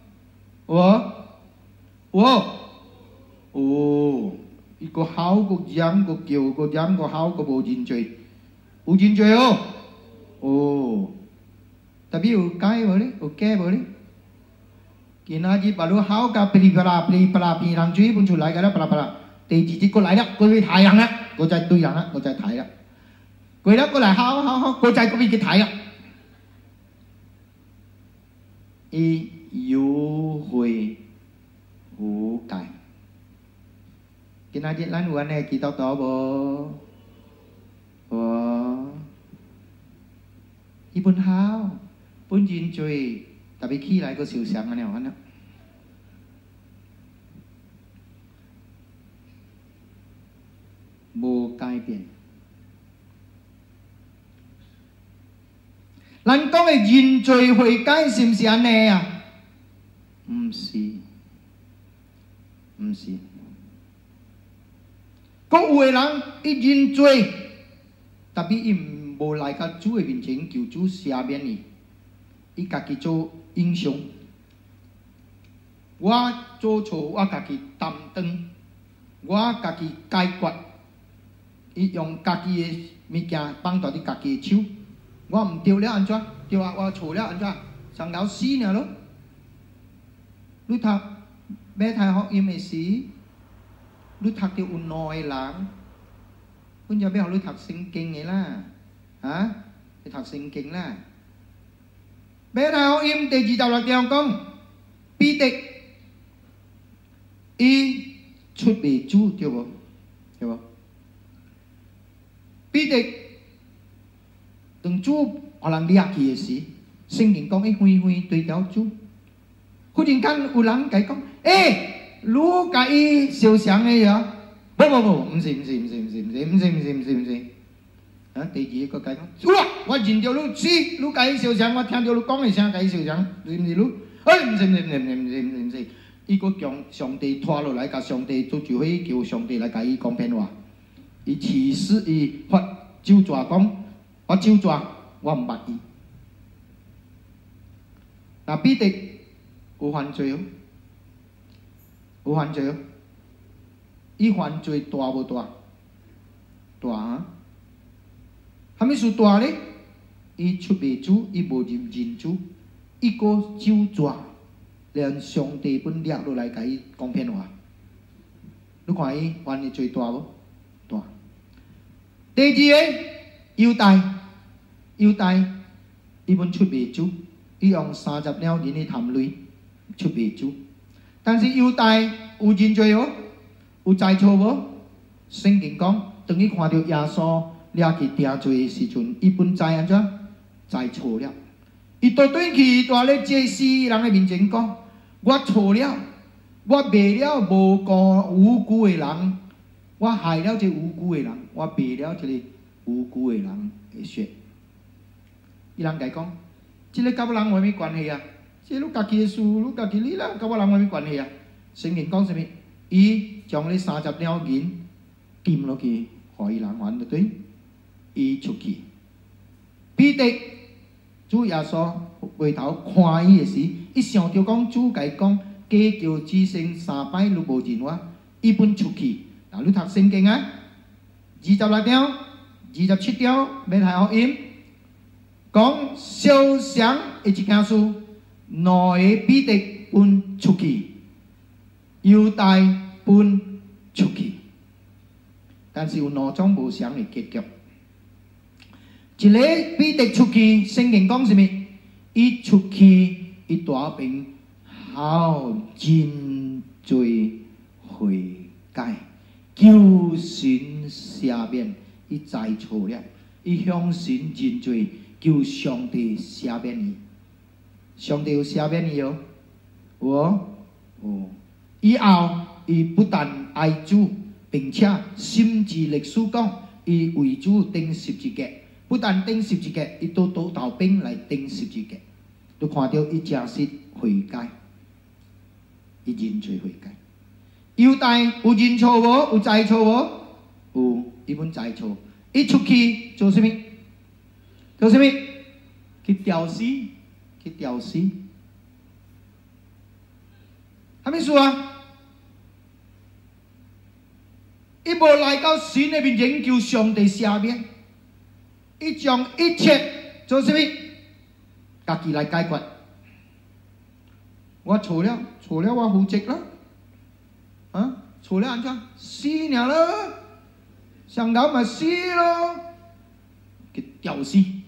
哦。伊个吼个嚷个叫个嚷个吼个无认罪，有认罪哦。哦，特别有改无咧？有改无咧？今仔日把你吼甲噼里啪啦噼里啪啦，边人水喷出来个啦，啪啦啪啦。第二日过来了，过去抬人啦，过再对人啦，过再抬啦。过了过来吼，过再过去去抬啦。伊有悔无改。今仔日咱有安尼祈祷祷无？伊本好，本认罪，特别起来个受伤安尼安尼。无改变。咱讲的认罪悔改是毋是安尼啊？毋是，毋是。搁有的人伊认罪，特别伊无来到主的面前求主赦免伊，伊家己做英雄。我做错，我家己担当。 我家己解决，伊用家己的物件帮助你家己的手。我毋对了安怎？对啊，我错了安怎？上头死尔咯！你读马太福音的时，你读到有脑的人，阮就要互你读圣经的啦，啊，你读圣经啦。马太福音第26章讲，彼得伊出卖主，对无？对无？彼得当主互人掠去的时，圣经讲伊飞飞对条主。忽然间有人甲伊讲：“你甲伊烧香的呀？”不，毋是。啊，第二个甲伊讲：“哇，我认着你死，你甲伊烧香，我听着你讲的声，甲伊烧香，是毋是你？毋是。伊佫将上帝拖落来，甲上帝做聚会，叫上帝来甲伊讲骗话。伊起誓，伊发咒诅讲：我咒诅，我毋捌伊。那彼得有犯罪哦，有犯罪哦。伊犯罪大无大？大啊！虾米事大咧？伊出卖主，伊无认主，伊佫咒诅，连上帝本掠落来甲伊讲骗话。你看伊犯的罪大无？大。第二个犹大，伊本出卖主，伊用30两银去贪累出卖主。但是犹大有认罪无？有知错无？圣经讲，当伊看到耶稣掠去定罪的时阵，伊本知安怎？知错了。伊倒转去，大咧祭司人的面前讲：我错了，我卖了无辜无辜的人，我害了这无辜的人，我卖了这个无辜的人的血。伊人甲伊讲：这个甲我人有咩关系啊？这你家己的事，你家己你啦，甲我人有咩关系啊？圣经讲什么？伊将你30两银抌落去，互伊人还就对。伊出去，彼得主耶稣回头看伊的时，伊想着讲主甲伊讲，加叫只剩3摆，你无认我，伊本出去。嗱，你读圣经啊，26章、27章，马太福音讲烧香的一件事，两个彼得本出去，犹大本出去，但是有两种无相的结局。一个彼得出去，圣经讲什么？伊出去，伊大病好真罪悔改，求神赦免，伊知错了，伊向神认罪，求上帝赦免伊。上帝有赦免伊哦，有哦。以后伊不但爱主，并且心志历史讲，伊为主钉十字架。不但钉十字架，伊都倒头边来钉十字架，都看到伊真实悔改，伊认罪悔改。犹大有认错无？有知错无？有，伊本知错。伊出去做什么？做什么？去吊死，去吊死。啥物事啊？伊无来到神的面前求上帝赦免。伊将一切做什么？家己来解决。我错了，我负责啦。啊，错了安怎？死尔咯，上头咪死咯，去吊死。你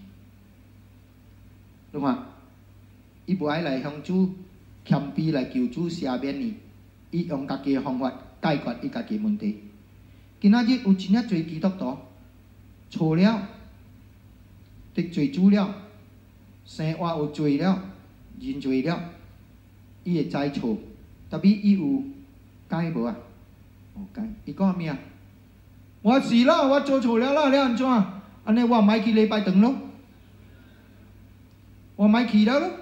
看，伊无爱来向主谦卑来求主赦免伊，伊用家己的方法解决伊家己问题。今仔日有真正侪基督徒错了。得罪主了，生活有罪了，认罪了，伊会知错，特别伊有改无啊？无改，伊讲咩啊？我是啦，我做错了啦，你安怎？安尼我咪去礼拜堂咯，我咪去了咯。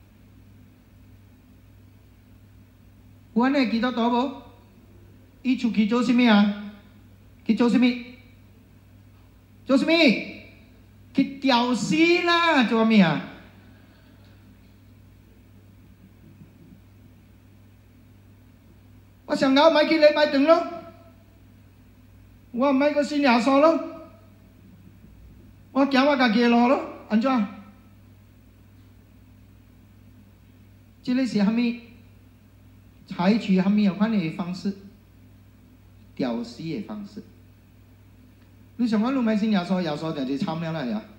有安尼基督徒无？伊出去做什么啊？去做什么？做什么？去吊死啦！做咩啊？我上头咪去礼拜堂咯， 我唔爱个信耶稣咯，我行我家己的路咯，安怎？这个是虾米？采取虾米有款的方式？屌丝的方式。你想讲你买信耶稣，耶稣就是惨了啦呀！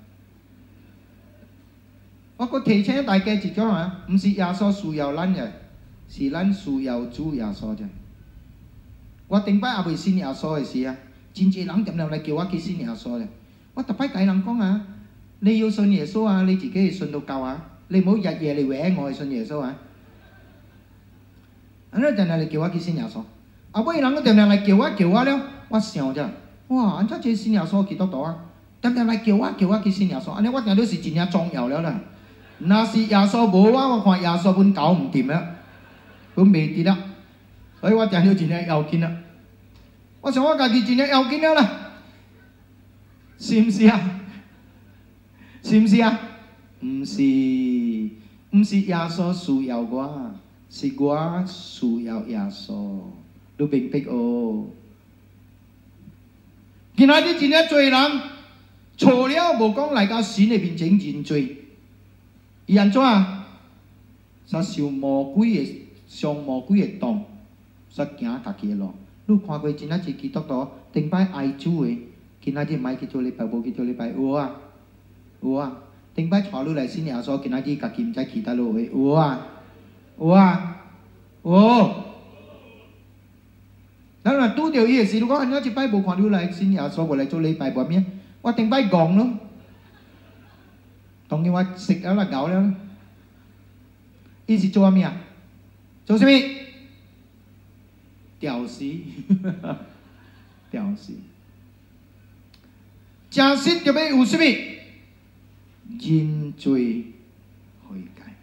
我搁提醒大家一种啊，唔是耶稣需要咱嘅，是咱需要主耶稣啫。我顶摆也未信耶稣嘅时啊，真济人点来叫我去信耶稣咧。我逐摆甲人讲啊，你要信耶稣啊，你自己信到够啊，你唔好日夜嚟搲我去信耶稣啊。安尼定定嚟叫我去信耶稣，啊尾人个定定嚟叫我了，我想啫，哇，安怎这信耶稣基督徒啊？定定嚟叫我去信耶稣，安尼我定都是真正重要了啦。若是耶稣无我看耶稣本搞唔掂啦，本未掂啦，所以我定到真正要紧啦。我想我家己真正要紧了啦，是唔是啊？是唔是啊？唔是，唔是耶稣需要我，是我需要耶稣。你明白哦？今仔日真正侪人错了，无讲来到神的面前认罪。伊安怎啊？煞受魔鬼的上魔鬼的当，煞行家己的路。你看过真仔是基督徒，顶摆爱主的，今仔日买去做礼拜，无去做礼拜，有啊，有啊。顶摆带你来信耶稣，今仔日家己毋知去倒落去，有啊，有啊，有。咱若拄着伊的时，如果安怎一摆无看你来信耶稣，无来做礼拜，无咩？我顶摆讲咯。当然我食了啦，搞了，伊是做咩啊？做啥物？屌丝，屌丝。正式就要有啥物？认罪悔改。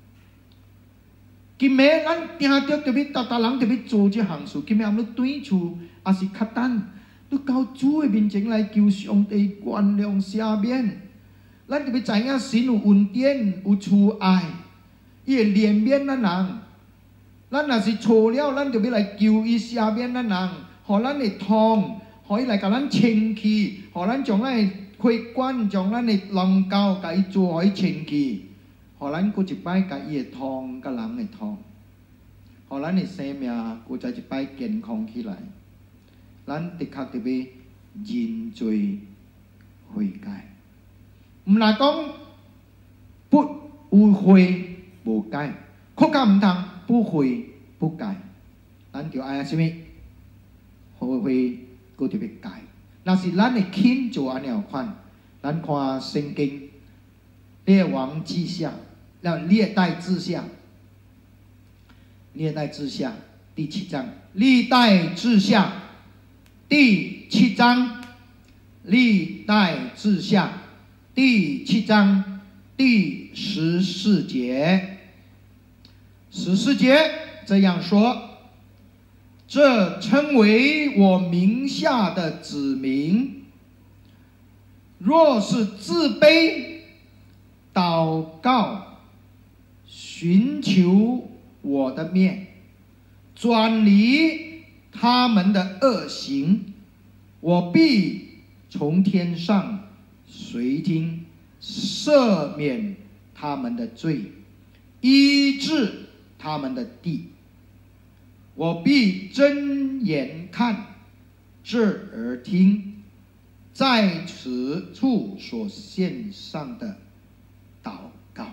今暝咱听着就要逐人就要做这项事，今暝俺们对厝也是较等，你到主的面前来求上帝原谅赦免。咱就要知影神有恩典，有慈爱，伊会怜悯咱人。咱若是错了，咱就要来求伊赦免咱人，互咱的痛，互伊来甲咱清气，互咱将咱的血管，将咱的龙膏，甲伊做，互伊清气，互咱过一摆甲伊的痛，甲人的痛，互咱的生命过再一摆健康起来。咱的确就要认罪悔改。唔来讲不有悔无改，更加唔通不悔不改。咱就爱啥物？后悔搁特别改。若是咱的亲就安尼样款，咱看圣经《列王记下》历代志下，历代志下第7章，历代志下第7章，历代志下。第7章第14节，14节这样说：这称为我名下的子民，若是自卑、祷告、寻求我的面，转离他们的恶行，我必从天上垂听，赦免他们的罪，医治他们的地。我必睁眼看，智而听，在此处所献上的祷告。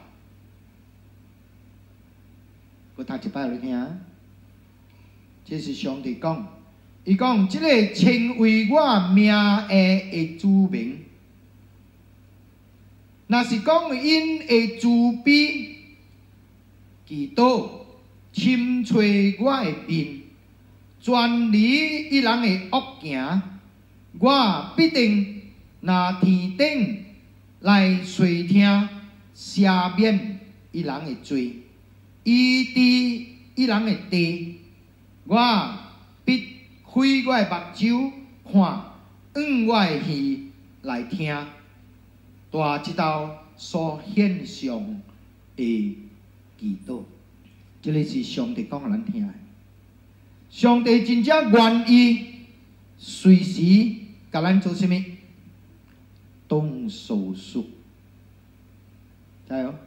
我读一摆来听，这是上帝讲，伊讲这个称为我名的主名。若是讲因会自卑、祈祷、深吹我的面，转离伊人的恶行，我必定拿天顶来垂听，赦免伊人的罪，医治伊人的地。我必开我的目睭看，用我的耳来听。大即道所献上的祈祷，这个是上帝讲给咱听的。上帝真正愿意随时甲咱做什么？动手术，加油！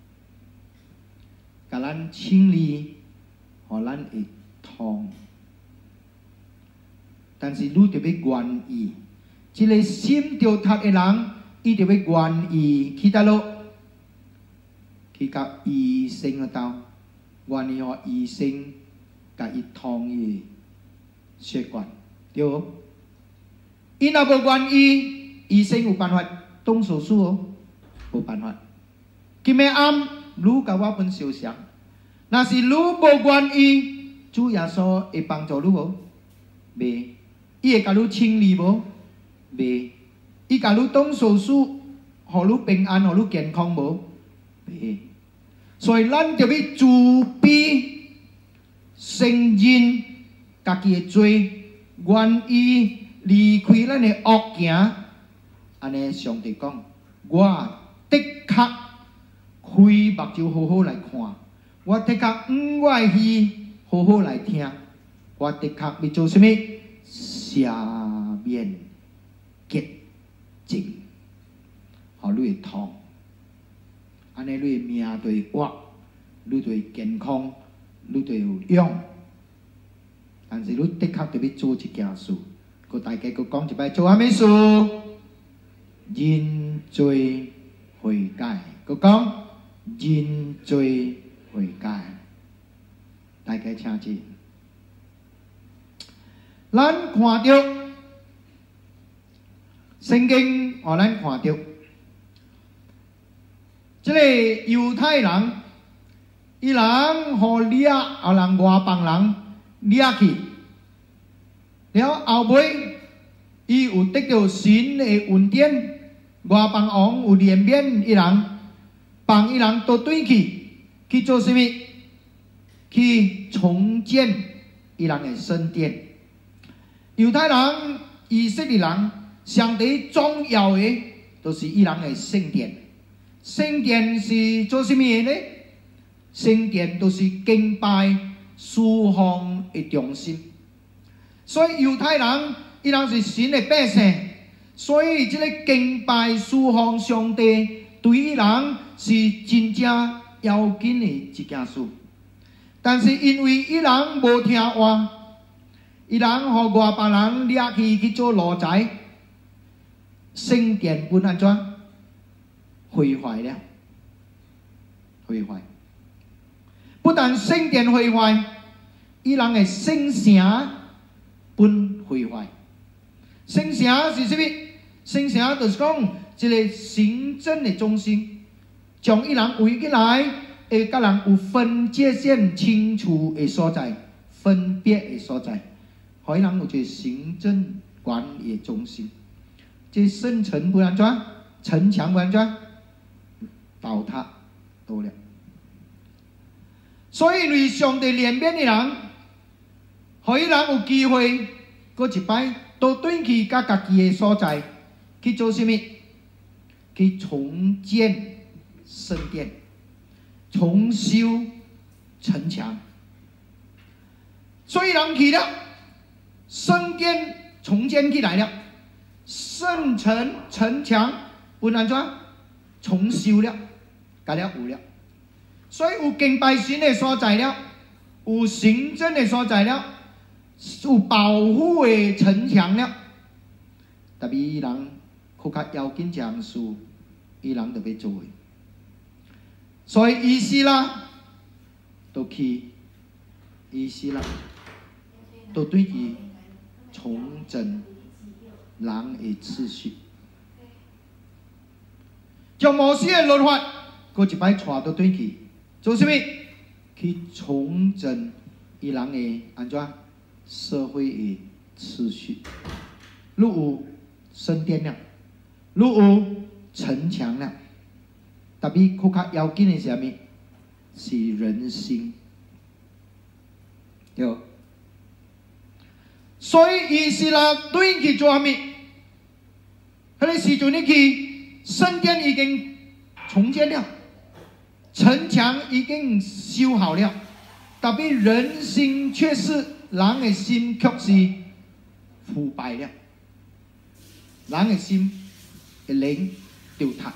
甲咱清理，互咱会痛。但是你着要愿意，一个心着塌的人，伊着要愿意去倒落，去甲医生嗰斗，愿意互医生甲伊通伊血管，对无？伊若无愿意，医生有办法动手术哦，无办法。今日暗，你甲我分烧香，若是你无愿意，主耶稣会帮助你无？袂。伊会甲你清理无？袂。伊甲你动手术，互你平安，互你健康无？袂。所以咱着要自卑、承认家己的罪，愿意离开咱的恶行。安尼，上帝讲，我的确开目睭好好来看，我的确我的耳好好来听，我的确要做什么？赦免洁净，互你会痛，安尼你的命就会活，你就会健康，你就会有用。但是你的确就要做一件事，佮大家佮讲一摆做啥物事？认罪悔改，佮讲认罪悔改。大家请记。咱看到圣经，互咱看到，即个犹太人，伊人互掠，互人外邦人掠去，了后尾，伊有得到神的恩典，外邦王有怜悯伊人，帮伊人倒转去做什么？去重建伊人的圣殿。犹太人、以色列人，上帝重要的就是伊人的圣殿。圣殿是做什么呢？圣殿都是敬拜、侍奉的中心。所以犹太人，伊人是神的百姓，所以这个敬拜、侍奉上帝，对伊人是真正要紧的一件事。但是因为伊人无听话，伊人互外邦人掠去做奴才，圣殿本安怎毁坏了？毁坏！不但圣殿毁坏，伊人的圣城本毁坏。圣城是什么？圣城就是讲一个行政的中心，将伊人围起来，会甲人有分界线清楚的所在，分别的所在。互伊人有一个行政管理中心，这圣城不然怎？城墙不然怎？倒塌多了。所以为上帝怜悯的人，互伊人有机会，搁一摆倒转去甲家己的所在去做什么？去重建圣殿，重修城墙。所以人去了。圣殿重建起来了，圣城城墙本安怎重修了，改了有了，所以有敬拜神的所在了，有行政的所在了，有保护的城墙了。特别伊人更较要紧一项事，伊人就要做的。所以伊斯兰都去，伊斯兰都对伊。重整人的秩序，将摩西的律法，搁一摆带倒转去，做什么？去重整伊人的安怎社会的秩序。你有圣殿了，你有城墙了，特别更较要紧的是啥物？是人心，对。所以伊斯兰转去做啥物？迄个时阵你去，圣殿已经重建了，城墙已经修好了，特别人心却是人的心却是腐败了，人的心会灵丢塌。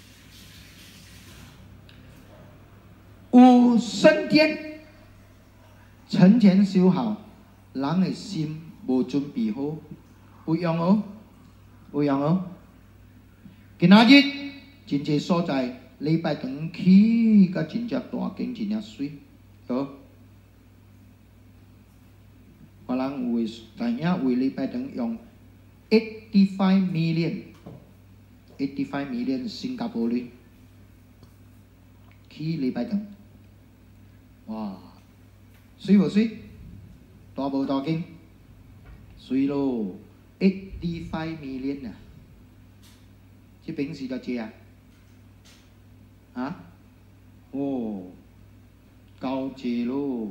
有圣殿，陈前修好，人的心无准备好，有用哦，有用哦。今仔日真济所在，礼拜堂起甲真正大间，真正水，好。别人有知影为礼拜堂用85 million 新加坡币起礼拜堂，哇，水无水？大无大间？水咯，85 million 啊！这边是多少啊？啊？哦，高济咯！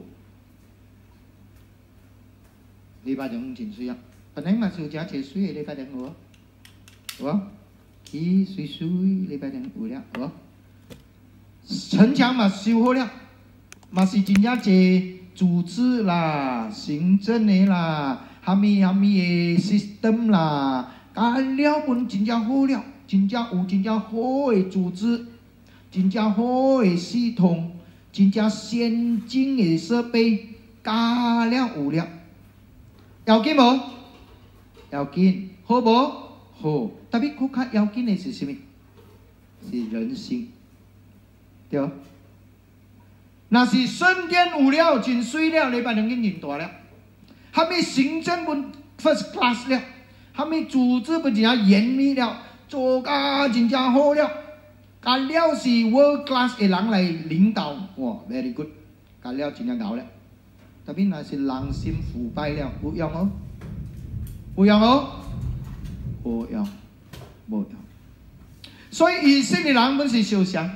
礼拜堂真水啊！本来嘛是有诚济水的礼拜堂有哦，有哦，起水水礼拜堂有了，有哦。城墙嘛修好了，嘛是真正济组织啦、行政的啦、哈咪的 system 啦，加了本真正好了，真正有真正好的组织，真正好的系统，真正先进的设备，加了有了。要紧无？要紧，好无？好。特别更较要紧的是什么？是人心，对。那是圣殿有了，真水了，礼拜堂已经大了。还没行政本 first class 了，还没组织本真正严密了，做甲真正好了。甲了是 world class 的人来领导，哇 ，very good， 甲了真正搞了。特别那是人心腐败了，有用哦，有用哦，无用，无用。所以以色列人本是受伤，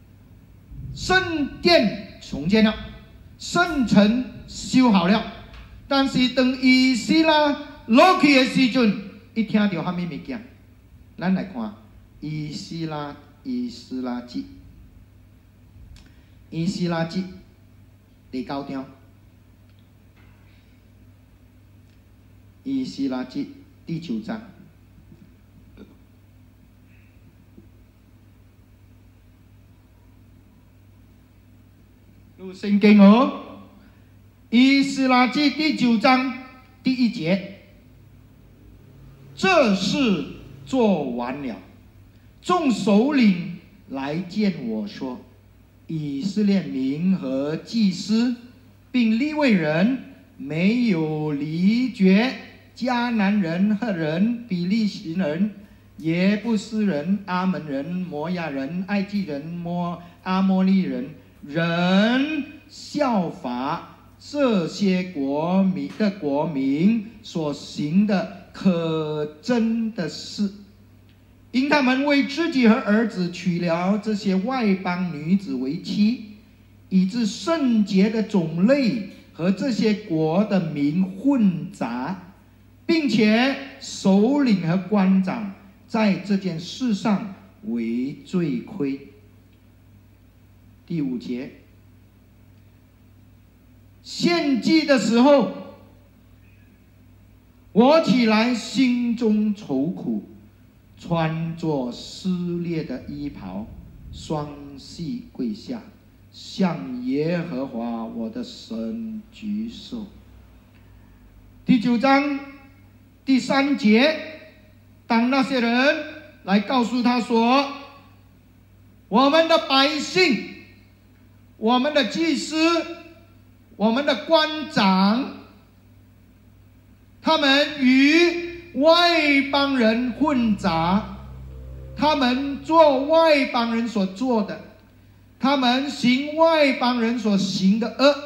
圣殿重建了，圣城修好了，但是当以斯拉落去的时阵，一听到虾米物件，咱来看以斯拉记第9章。以斯拉记第9章，读圣经哦。以斯拉记第9章第1节，这事做完了，众首领来见我说，以色列民和祭司并利未人没有离绝。迦南人、赫人、比利洗人、耶布斯人、阿门人、摩亚人、埃及人、阿摩利人，人效法这些国民所行的可憎的事，因他们为自己和儿子娶了这些外邦女子为妻，以致圣洁的种类和这些国的民混杂。并且首领和官长在这件事上为罪亏。第5节，献祭的时候，我起来心中愁苦，穿着撕裂的衣袍，双膝跪下，向耶和华我的神举手。第9章第3节，当那些人来告诉他说，我们的百姓、我们的祭司、我们的官长，他们与外邦人混杂，他们做外邦人所做的，他们行外邦人所行的恶。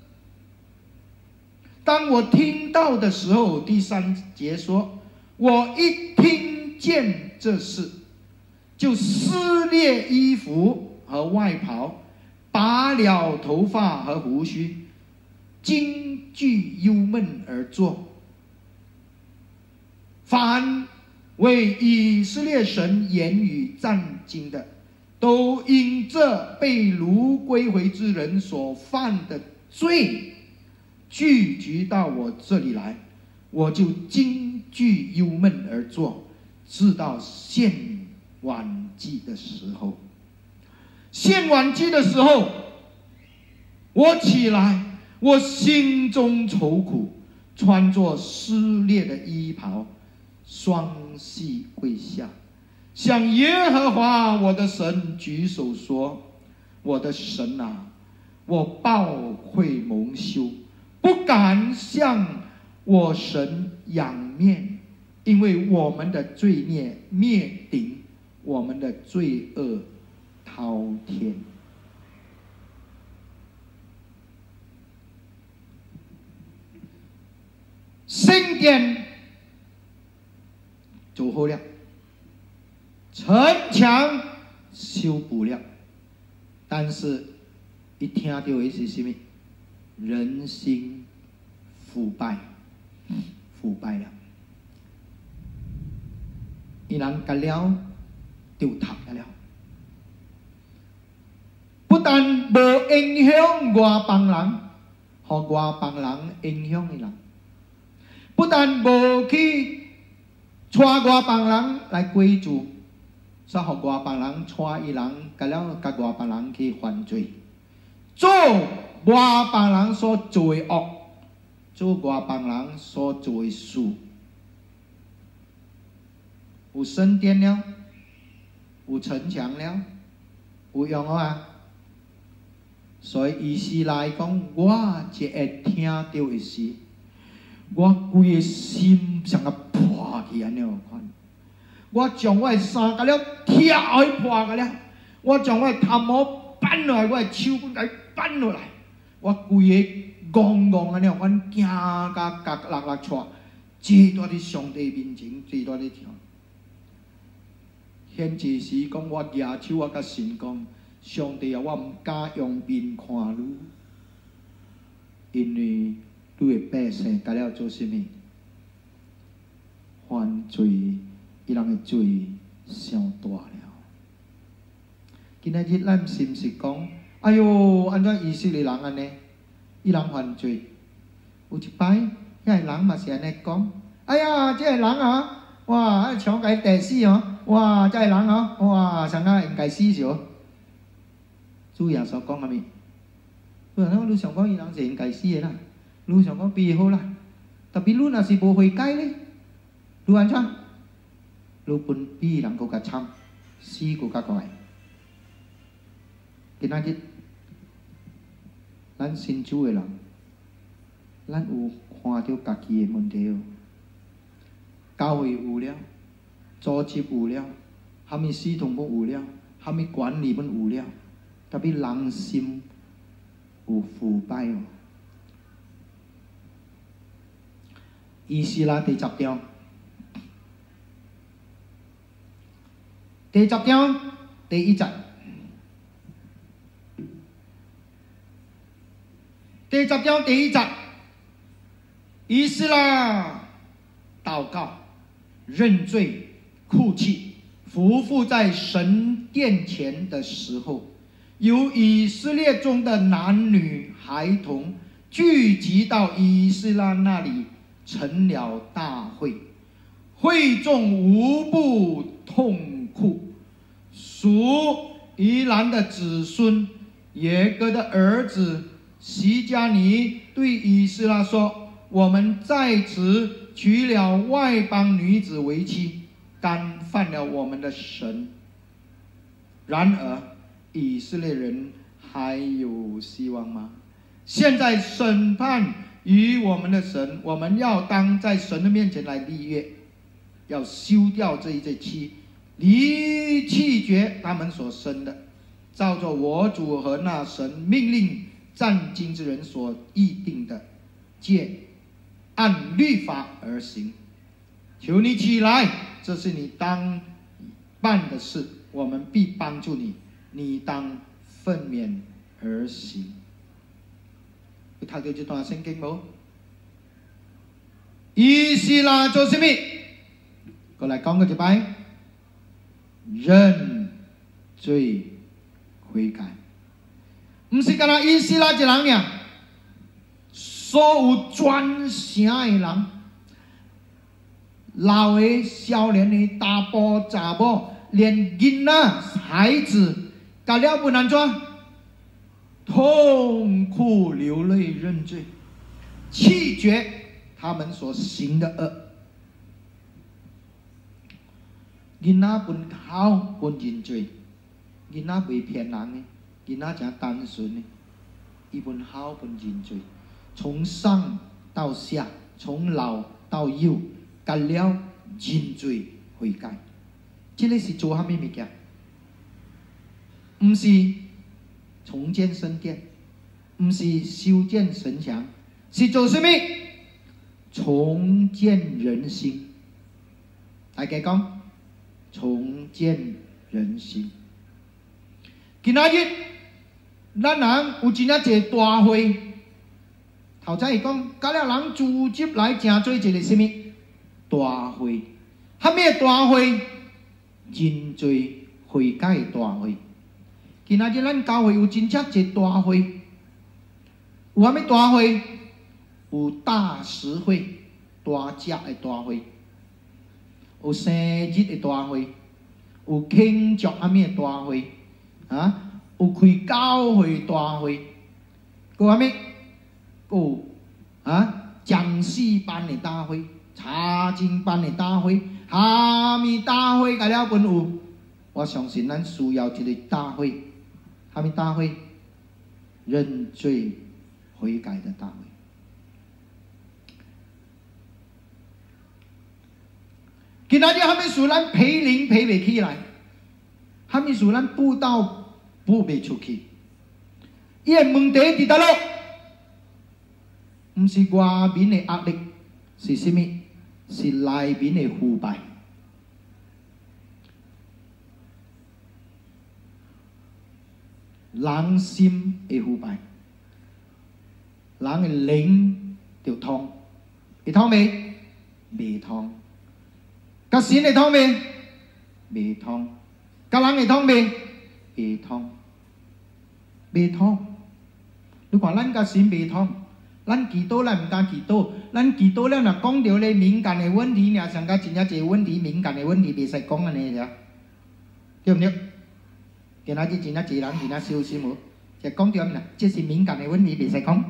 当我听到的时候，第3节说，我一听见这事，就撕裂衣服和外袍，拔了头发和胡须，惊惧忧闷而坐。凡为以色列神言语战惊的，都因这被掳归回之人所犯的罪，聚集到我这里来，我就惊具忧闷而坐，直到献晚祭的时候。献晚祭的时候，我起来，我心中愁苦，穿着撕裂的衣袍，双膝跪下，向耶和华我的神举手说：我的神啊，我抱愧蒙羞，不敢向我神仰面，因为我们的罪孽灭顶，我们的罪恶滔天。圣殿做好了，城墙修补了，但是一听到的是什么？人心腐败，腐败了。伊人干了，丢塌了。不但无影响外邦人，互外邦人影响伊人。不但无去带外邦人来归主，煞互外邦人带伊人，甲了甲外邦人去犯罪，做外邦人所做的恶，做外邦人所做的事。有圣殿了，有城墙了，有用啊！所以意思来讲，我一会听到的是。我规个心像个破去安尼有款，我将我的衫甲了拆开破甲了，我将我的头毛扳落来，我的手棍甲扳落来，我规个戆戆安尼有款，惊甲角落落出，坐在伫上帝面前，坐在伫听。现一时讲，我举手我甲神讲，上帝啊，我毋敢用面看你，因为。你的百姓甲了做甚物？犯罪，伊人的罪伤大了。今仔日咱是毋是讲，哎哟，安怎以色列人安尼？伊人犯罪，有一摆，遐个人嘛是安尼讲，哎呀，这个人啊，哇，抢甲伊地死哦，哇，这个人哦，哇，上下应该死着。主耶稣讲啥物？你想讲伊人是应该死的啦。你想讲比好啦，但比你若是无悔改咧，你安怎？你本比人更加惨，死更加快。今仔日，咱信主的人，咱有看到家己的问题哦。教会有了，组织有了，虾米系统本有了，虾米管理本有了，但比人心有腐败哦。以斯拉第10章，第10章第1节，第10章第1节，以斯拉祷告、认罪、哭泣，匍匐在神殿前的时候，有以色列中的男女孩童聚集到以斯拉那里。成了大会，会众无不痛哭。属宜兰的子孙耶哥的儿子西加尼对以斯拉说：“我们在此娶了外邦女子为妻，干犯了我们的神。然而以色列人还有希望吗？现在审判。”与我们的神，我们要当在神的面前来立约，要休掉这一对妻，弃绝他们所生的，照着我主和那神命令战经之人所议定的戒，按律法而行。求你起来，这是你当办的事，我们必帮助你，你当奋勉而行。你读到这段圣经无？以斯拉做什么？过来讲个一摆，认罪悔改，不是干那以斯拉一人尔，所有全城的人， 老的、少年的、大波、查某，连囡仔、孩子，搞了不难做，痛哭流泪认罪，弃绝他们所行的恶。囡仔本好本认罪，囡仔袂骗人的，囡仔真单纯的，伊本好本认罪，从上到下，从老到幼，干了认罪悔改。这个是做啥物物件？唔是重建圣殿，唔是修建城墙，是做什么？重建人心。大家讲，重建人心。今仔日，咱人有真正一个大会。头先伊讲，甲了人组织来诚做一个什么大会？啥物大会？认罪悔改的大会。今仔日咱教会有真正一个大会，有啥物大会？有大食会、大食的大会，有生日的大会，有庆祝啥物的大会啊？有开教会大会，搁啥物？有讲诗班的大会、查经班的大会、哈密大会，甲了本有。我相信咱需要一个大会，哈密大会，认罪悔改的大会。今仔日哈密事咱培灵培袂起来，哈密事咱布道布袂出去。伊的问题伫倒落？唔是外面的压力，是什么？是内面的腐败。人心会腐败，人的灵就通，会通未？未通。甲神会通未？未通。甲人会通未？未通。未通。你看咱甲神未通，咱祈祷咱唔敢祈祷，咱祈祷咱若讲到咧敏感的问题，尔上甲真正一个问题敏感的问题，袂使讲安尼个，对唔对？今仔日真正一人真正小心无，就讲到啦，这是敏感的问题，袂使讲。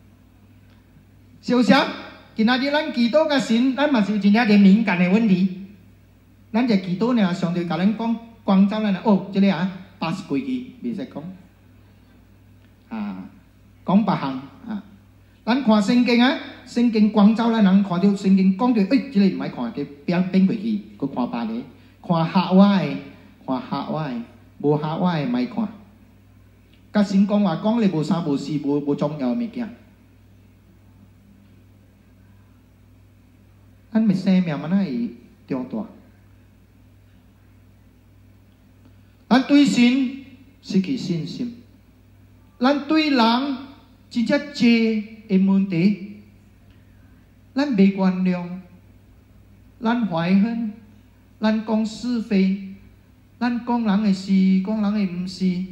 小想，今仔日咱祈祷甲神，咱嘛是有真正一个敏感的问题。咱就祈祷呢，上帝甲咱讲光照咱哦，这个80几句袂使讲。讲别项咱看圣经圣经光照咱人看到圣经讲到，这个唔爱看，佢变过去，佢看别个，看客话的，看客话的。无合我的咪看，甲神讲话讲你无三无四无重要的物件，咱咪生命嘛那会长大。咱对神失去信心，咱对人真正济的问题，咱袂原谅，咱怀恨，咱讲是非。咱讲人的是，讲人的唔是，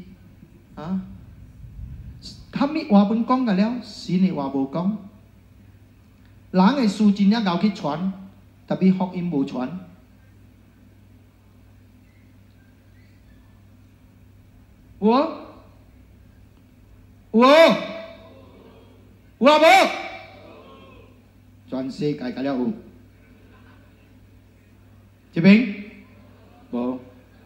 他物话本讲个了，神的话无讲。人的事真正交去传，特别福音无传。有无？全世界个了有，这边无。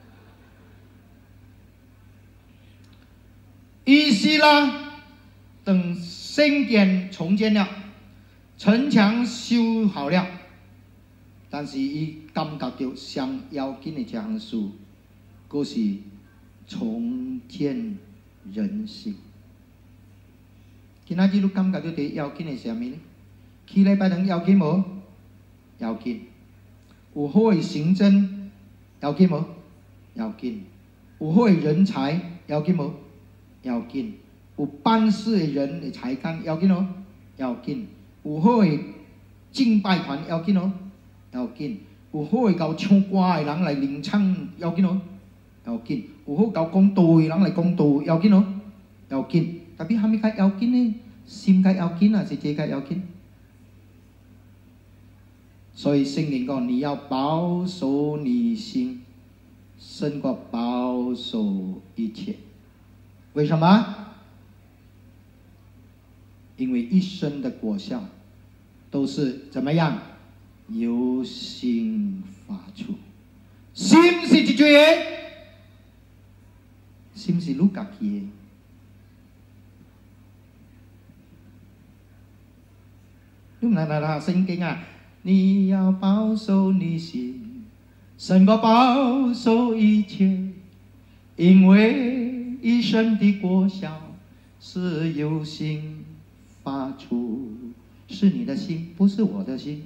伊斯兰等圣殿重建了，城墙修好了，但是伊感觉到上要紧的一项事，嗰是重建人心。今仔日你感觉到第要紧的是啥物呢？去礼拜堂要紧无？要紧。有好的行政要紧无？要紧。有好的人才要紧无？要紧，有办事的人的才干要紧哦，要紧；有好的敬拜团要紧哦，要紧；有好的教唱歌的人来领唱要紧哦，要紧；有好教讲道的人来讲道要紧哦，要紧。特别虾米较要紧呢？心较要紧啊，是这较要紧。 所以圣经讲，你要保守你心，胜过保守一切。为什么？因为一生的果效都是怎么样？由心发出。心是一句的，心是你家己的。你唔睇聖經啊？你要保守你心，勝過保守一切，因為一生的果效是由心發出。是你的心，不是我的心。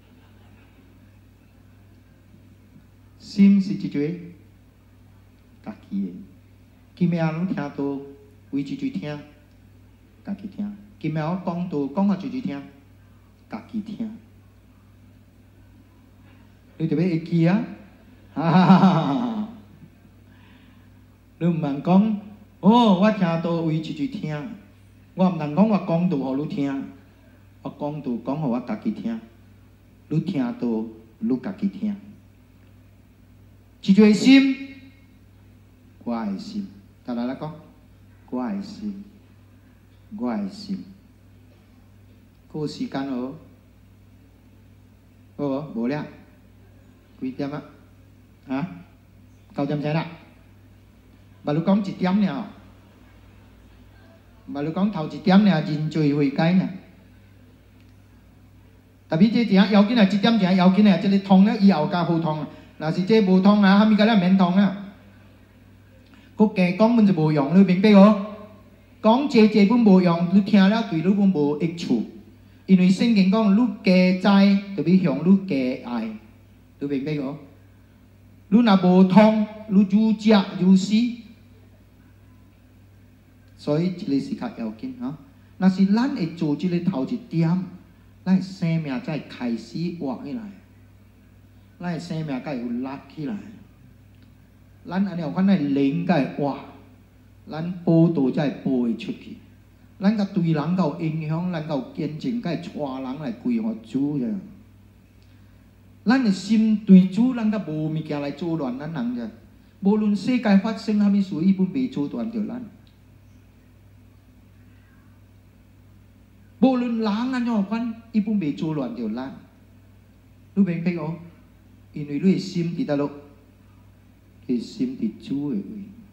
心是一句家己的。今日你聽到為一句聽，家己聽。今日我講道講個一句聽，家己聽。你特別會記啊！你唔通講哦，我聽到為一句聽，我唔通講我講道互你聽，我講道講互我家己聽，你聽到你家己聽。一句心，我的心，大家來講，我的心，我的心，夠時間哦，好無？無了。幾點啊？啊？9點前啦。咪你講1點了，咪你講頭1點了，認罪悔改呢。特別這點要緊啊，1點前要緊啊，這裡通了以後加好通啊。若是這無通啊，後面嗰啲免通啊。個嘅講本就無用，你明白無？講這本無用，你聽了對你本無益處，因為聖經講你嘅債就比向你嘅愛。你明白無？你若無通，你愈食愈死。所以這個是較要緊啊！若是咱會做這個頭1點，咱生命才開始活起來，咱生命才有力起來。咱安尼有款咱靈才會活，咱報道才會播出去。咱甲對人有影響，咱有見證，才會帶人來歸互主啫。咱的心對主，咱甲無物件來阻亂咱人啫。無論世界發生啥物事，伊本袂阻斷着咱。無論人安怎款，伊本袂阻亂着咱。你明白無？因為你的心佇叨落，你的心佇主的位。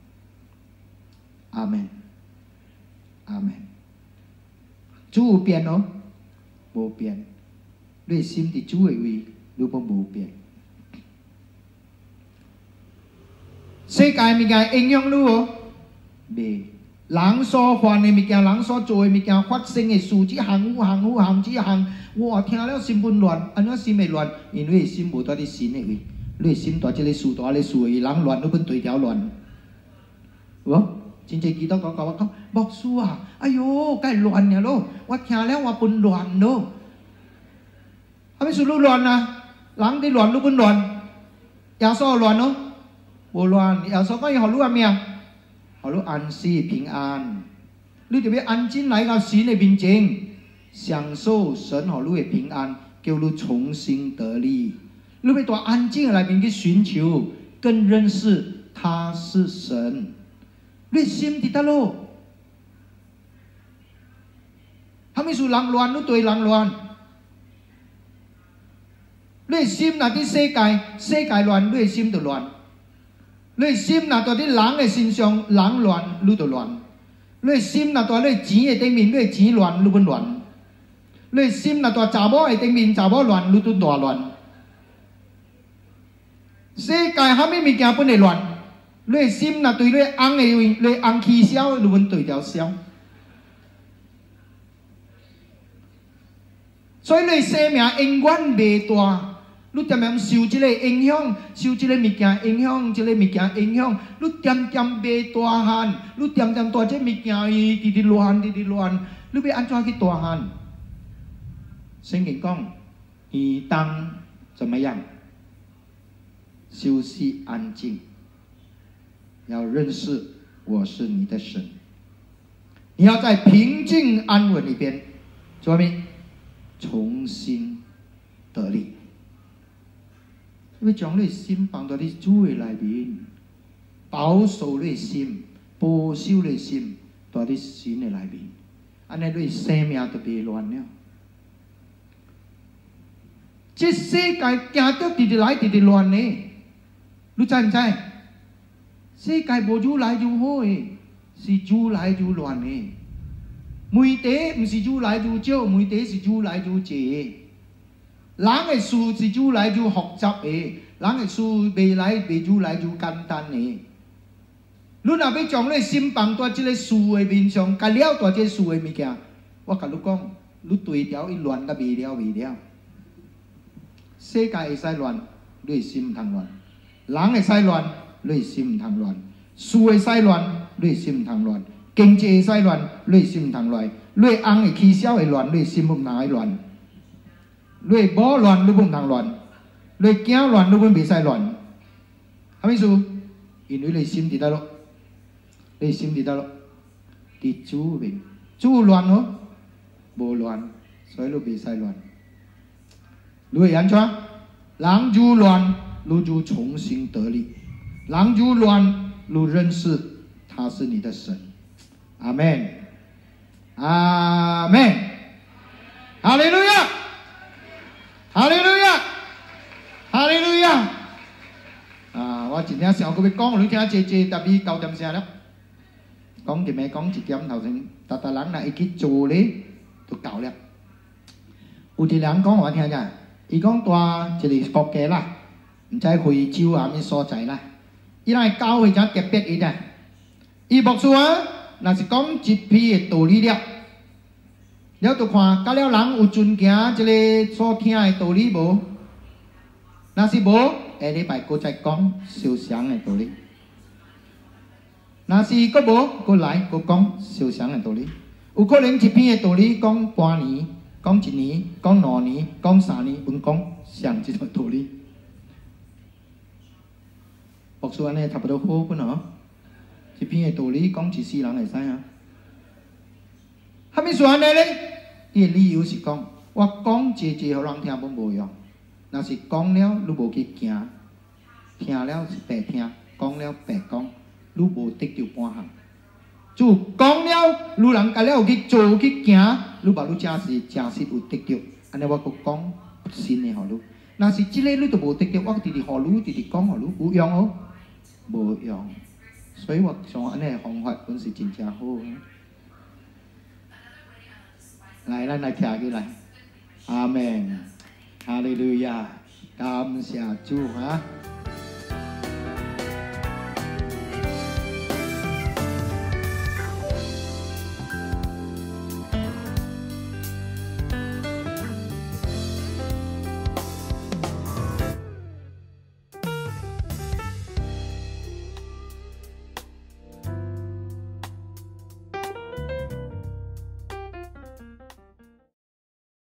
阿門，阿門。主有變哦，無變。你的心佇主的位。你本無變，世界物件影響你哦，袂。人所犯的物件，人所做的物件，發生的事，這項這項，哇！聽了心本亂，安怎心會亂？因為心無在你心的位，你的心在這個事，在這事位，人亂，你本對調亂，有無？真濟基督徒講我講，牧師啊，哎呦，該亂了咯！我聽了我本亂咯，啥物事你亂啊？人哋亂，你本亂，耶穌亂咯，無亂。耶穌講要互你咩啊？互你安息平安。你特別安靜來到神的面前，享受神互你的平安，叫你重新得力。你要多安靜來面去尋求，更認識他是神。你心佇叨咯？啥物事人亂，你對人亂。你的心若佇世界亂，你的心就亂；你的心若在你人的身上，人亂，你就亂；你的心若在你錢的頂面，你的錢亂，你本亂；你的心若在查某的頂面，查某亂，你就大亂。世界啥物物件本會亂？你的心若對你翁的位，你翁起痟，你本對調痟。所以你生命永遠袂大。你點點受這個影響，受這個物件影響，這個物件影響，你點點袂大漢，你點點大這物件直亂，你要安怎去大漢？聖經講，你當怎麼樣？休息安靜，要認識我是你的神。你要在平靜安穩裏邊，做咩？重新得力。 要将你心放在你主的内面，保守你心，保守你心，在你心的内面，安尼你生命就袂乱了。这世界行着直直来直直乱的，你知唔知？世界无愈来愈好的，是愈来愈乱的。媒体唔是愈来愈少，媒体是愈来愈多的。人的事是愈来愈复杂的，人的事未来袂愈来愈简单的。你若要将你心放在这个事的面上，甲了在这事的物件，我甲你讲，你对调伊乱甲未了未了。世界会使乱，你的心唔通乱；人会使乱，你的心唔通乱；事会使乱，你的心唔通乱；经济会使乱，你的心唔通乱；你的翁的起痟会乱，你的心唔通乱；你的某乱，你唔通乱；你的囝乱，你唔袂使乱。啥物事？因为你的心伫倒落，你的心伫倒落，伫主面，主乱哦，无乱，所以你袂使乱。你会安怎？人愈乱，你就重新得力；人愈乱，你认识他是你的神。阿门，阿门，哈利路亚，哈利路亚，哈利路亚。我真正想搁要讲，你听这特别9点声了。讲一暝讲1点头前，逐人来一起做咧，就够了。有一人讲我听者。伊讲大一个国家啦，毋知非洲啊物所在啦。伊那教会真特别伊咧，伊牧师啊，若是讲一批的道理了，了就看甲了人有遵行即个所听的道理无？若是无，下礼拜搁再讲烧香的道理。若是搁无，搁来搁讲烧香的道理。有可能一篇的道理讲半年。讲1年，讲2年，讲3年，阮讲上即种道理。牧师安尼差不多好本哦，一篇的道理讲一世人会使啊。啥物事安尼咧？伊的理由是讲，我讲济济，互人听本无用。若是讲了，你无去行，听了是白听，讲了白讲，你无得到半项。就讲了，你人甲了有去做去行，你把你真是真实有得到。安尼我搁讲新的互你。若是即个你都无得到，我直直互你，直直讲互你，有用哦？无用。所以我想安尼的方法本是真正好。来，咱来听起来。阿门，哈利路亚，感谢主啊！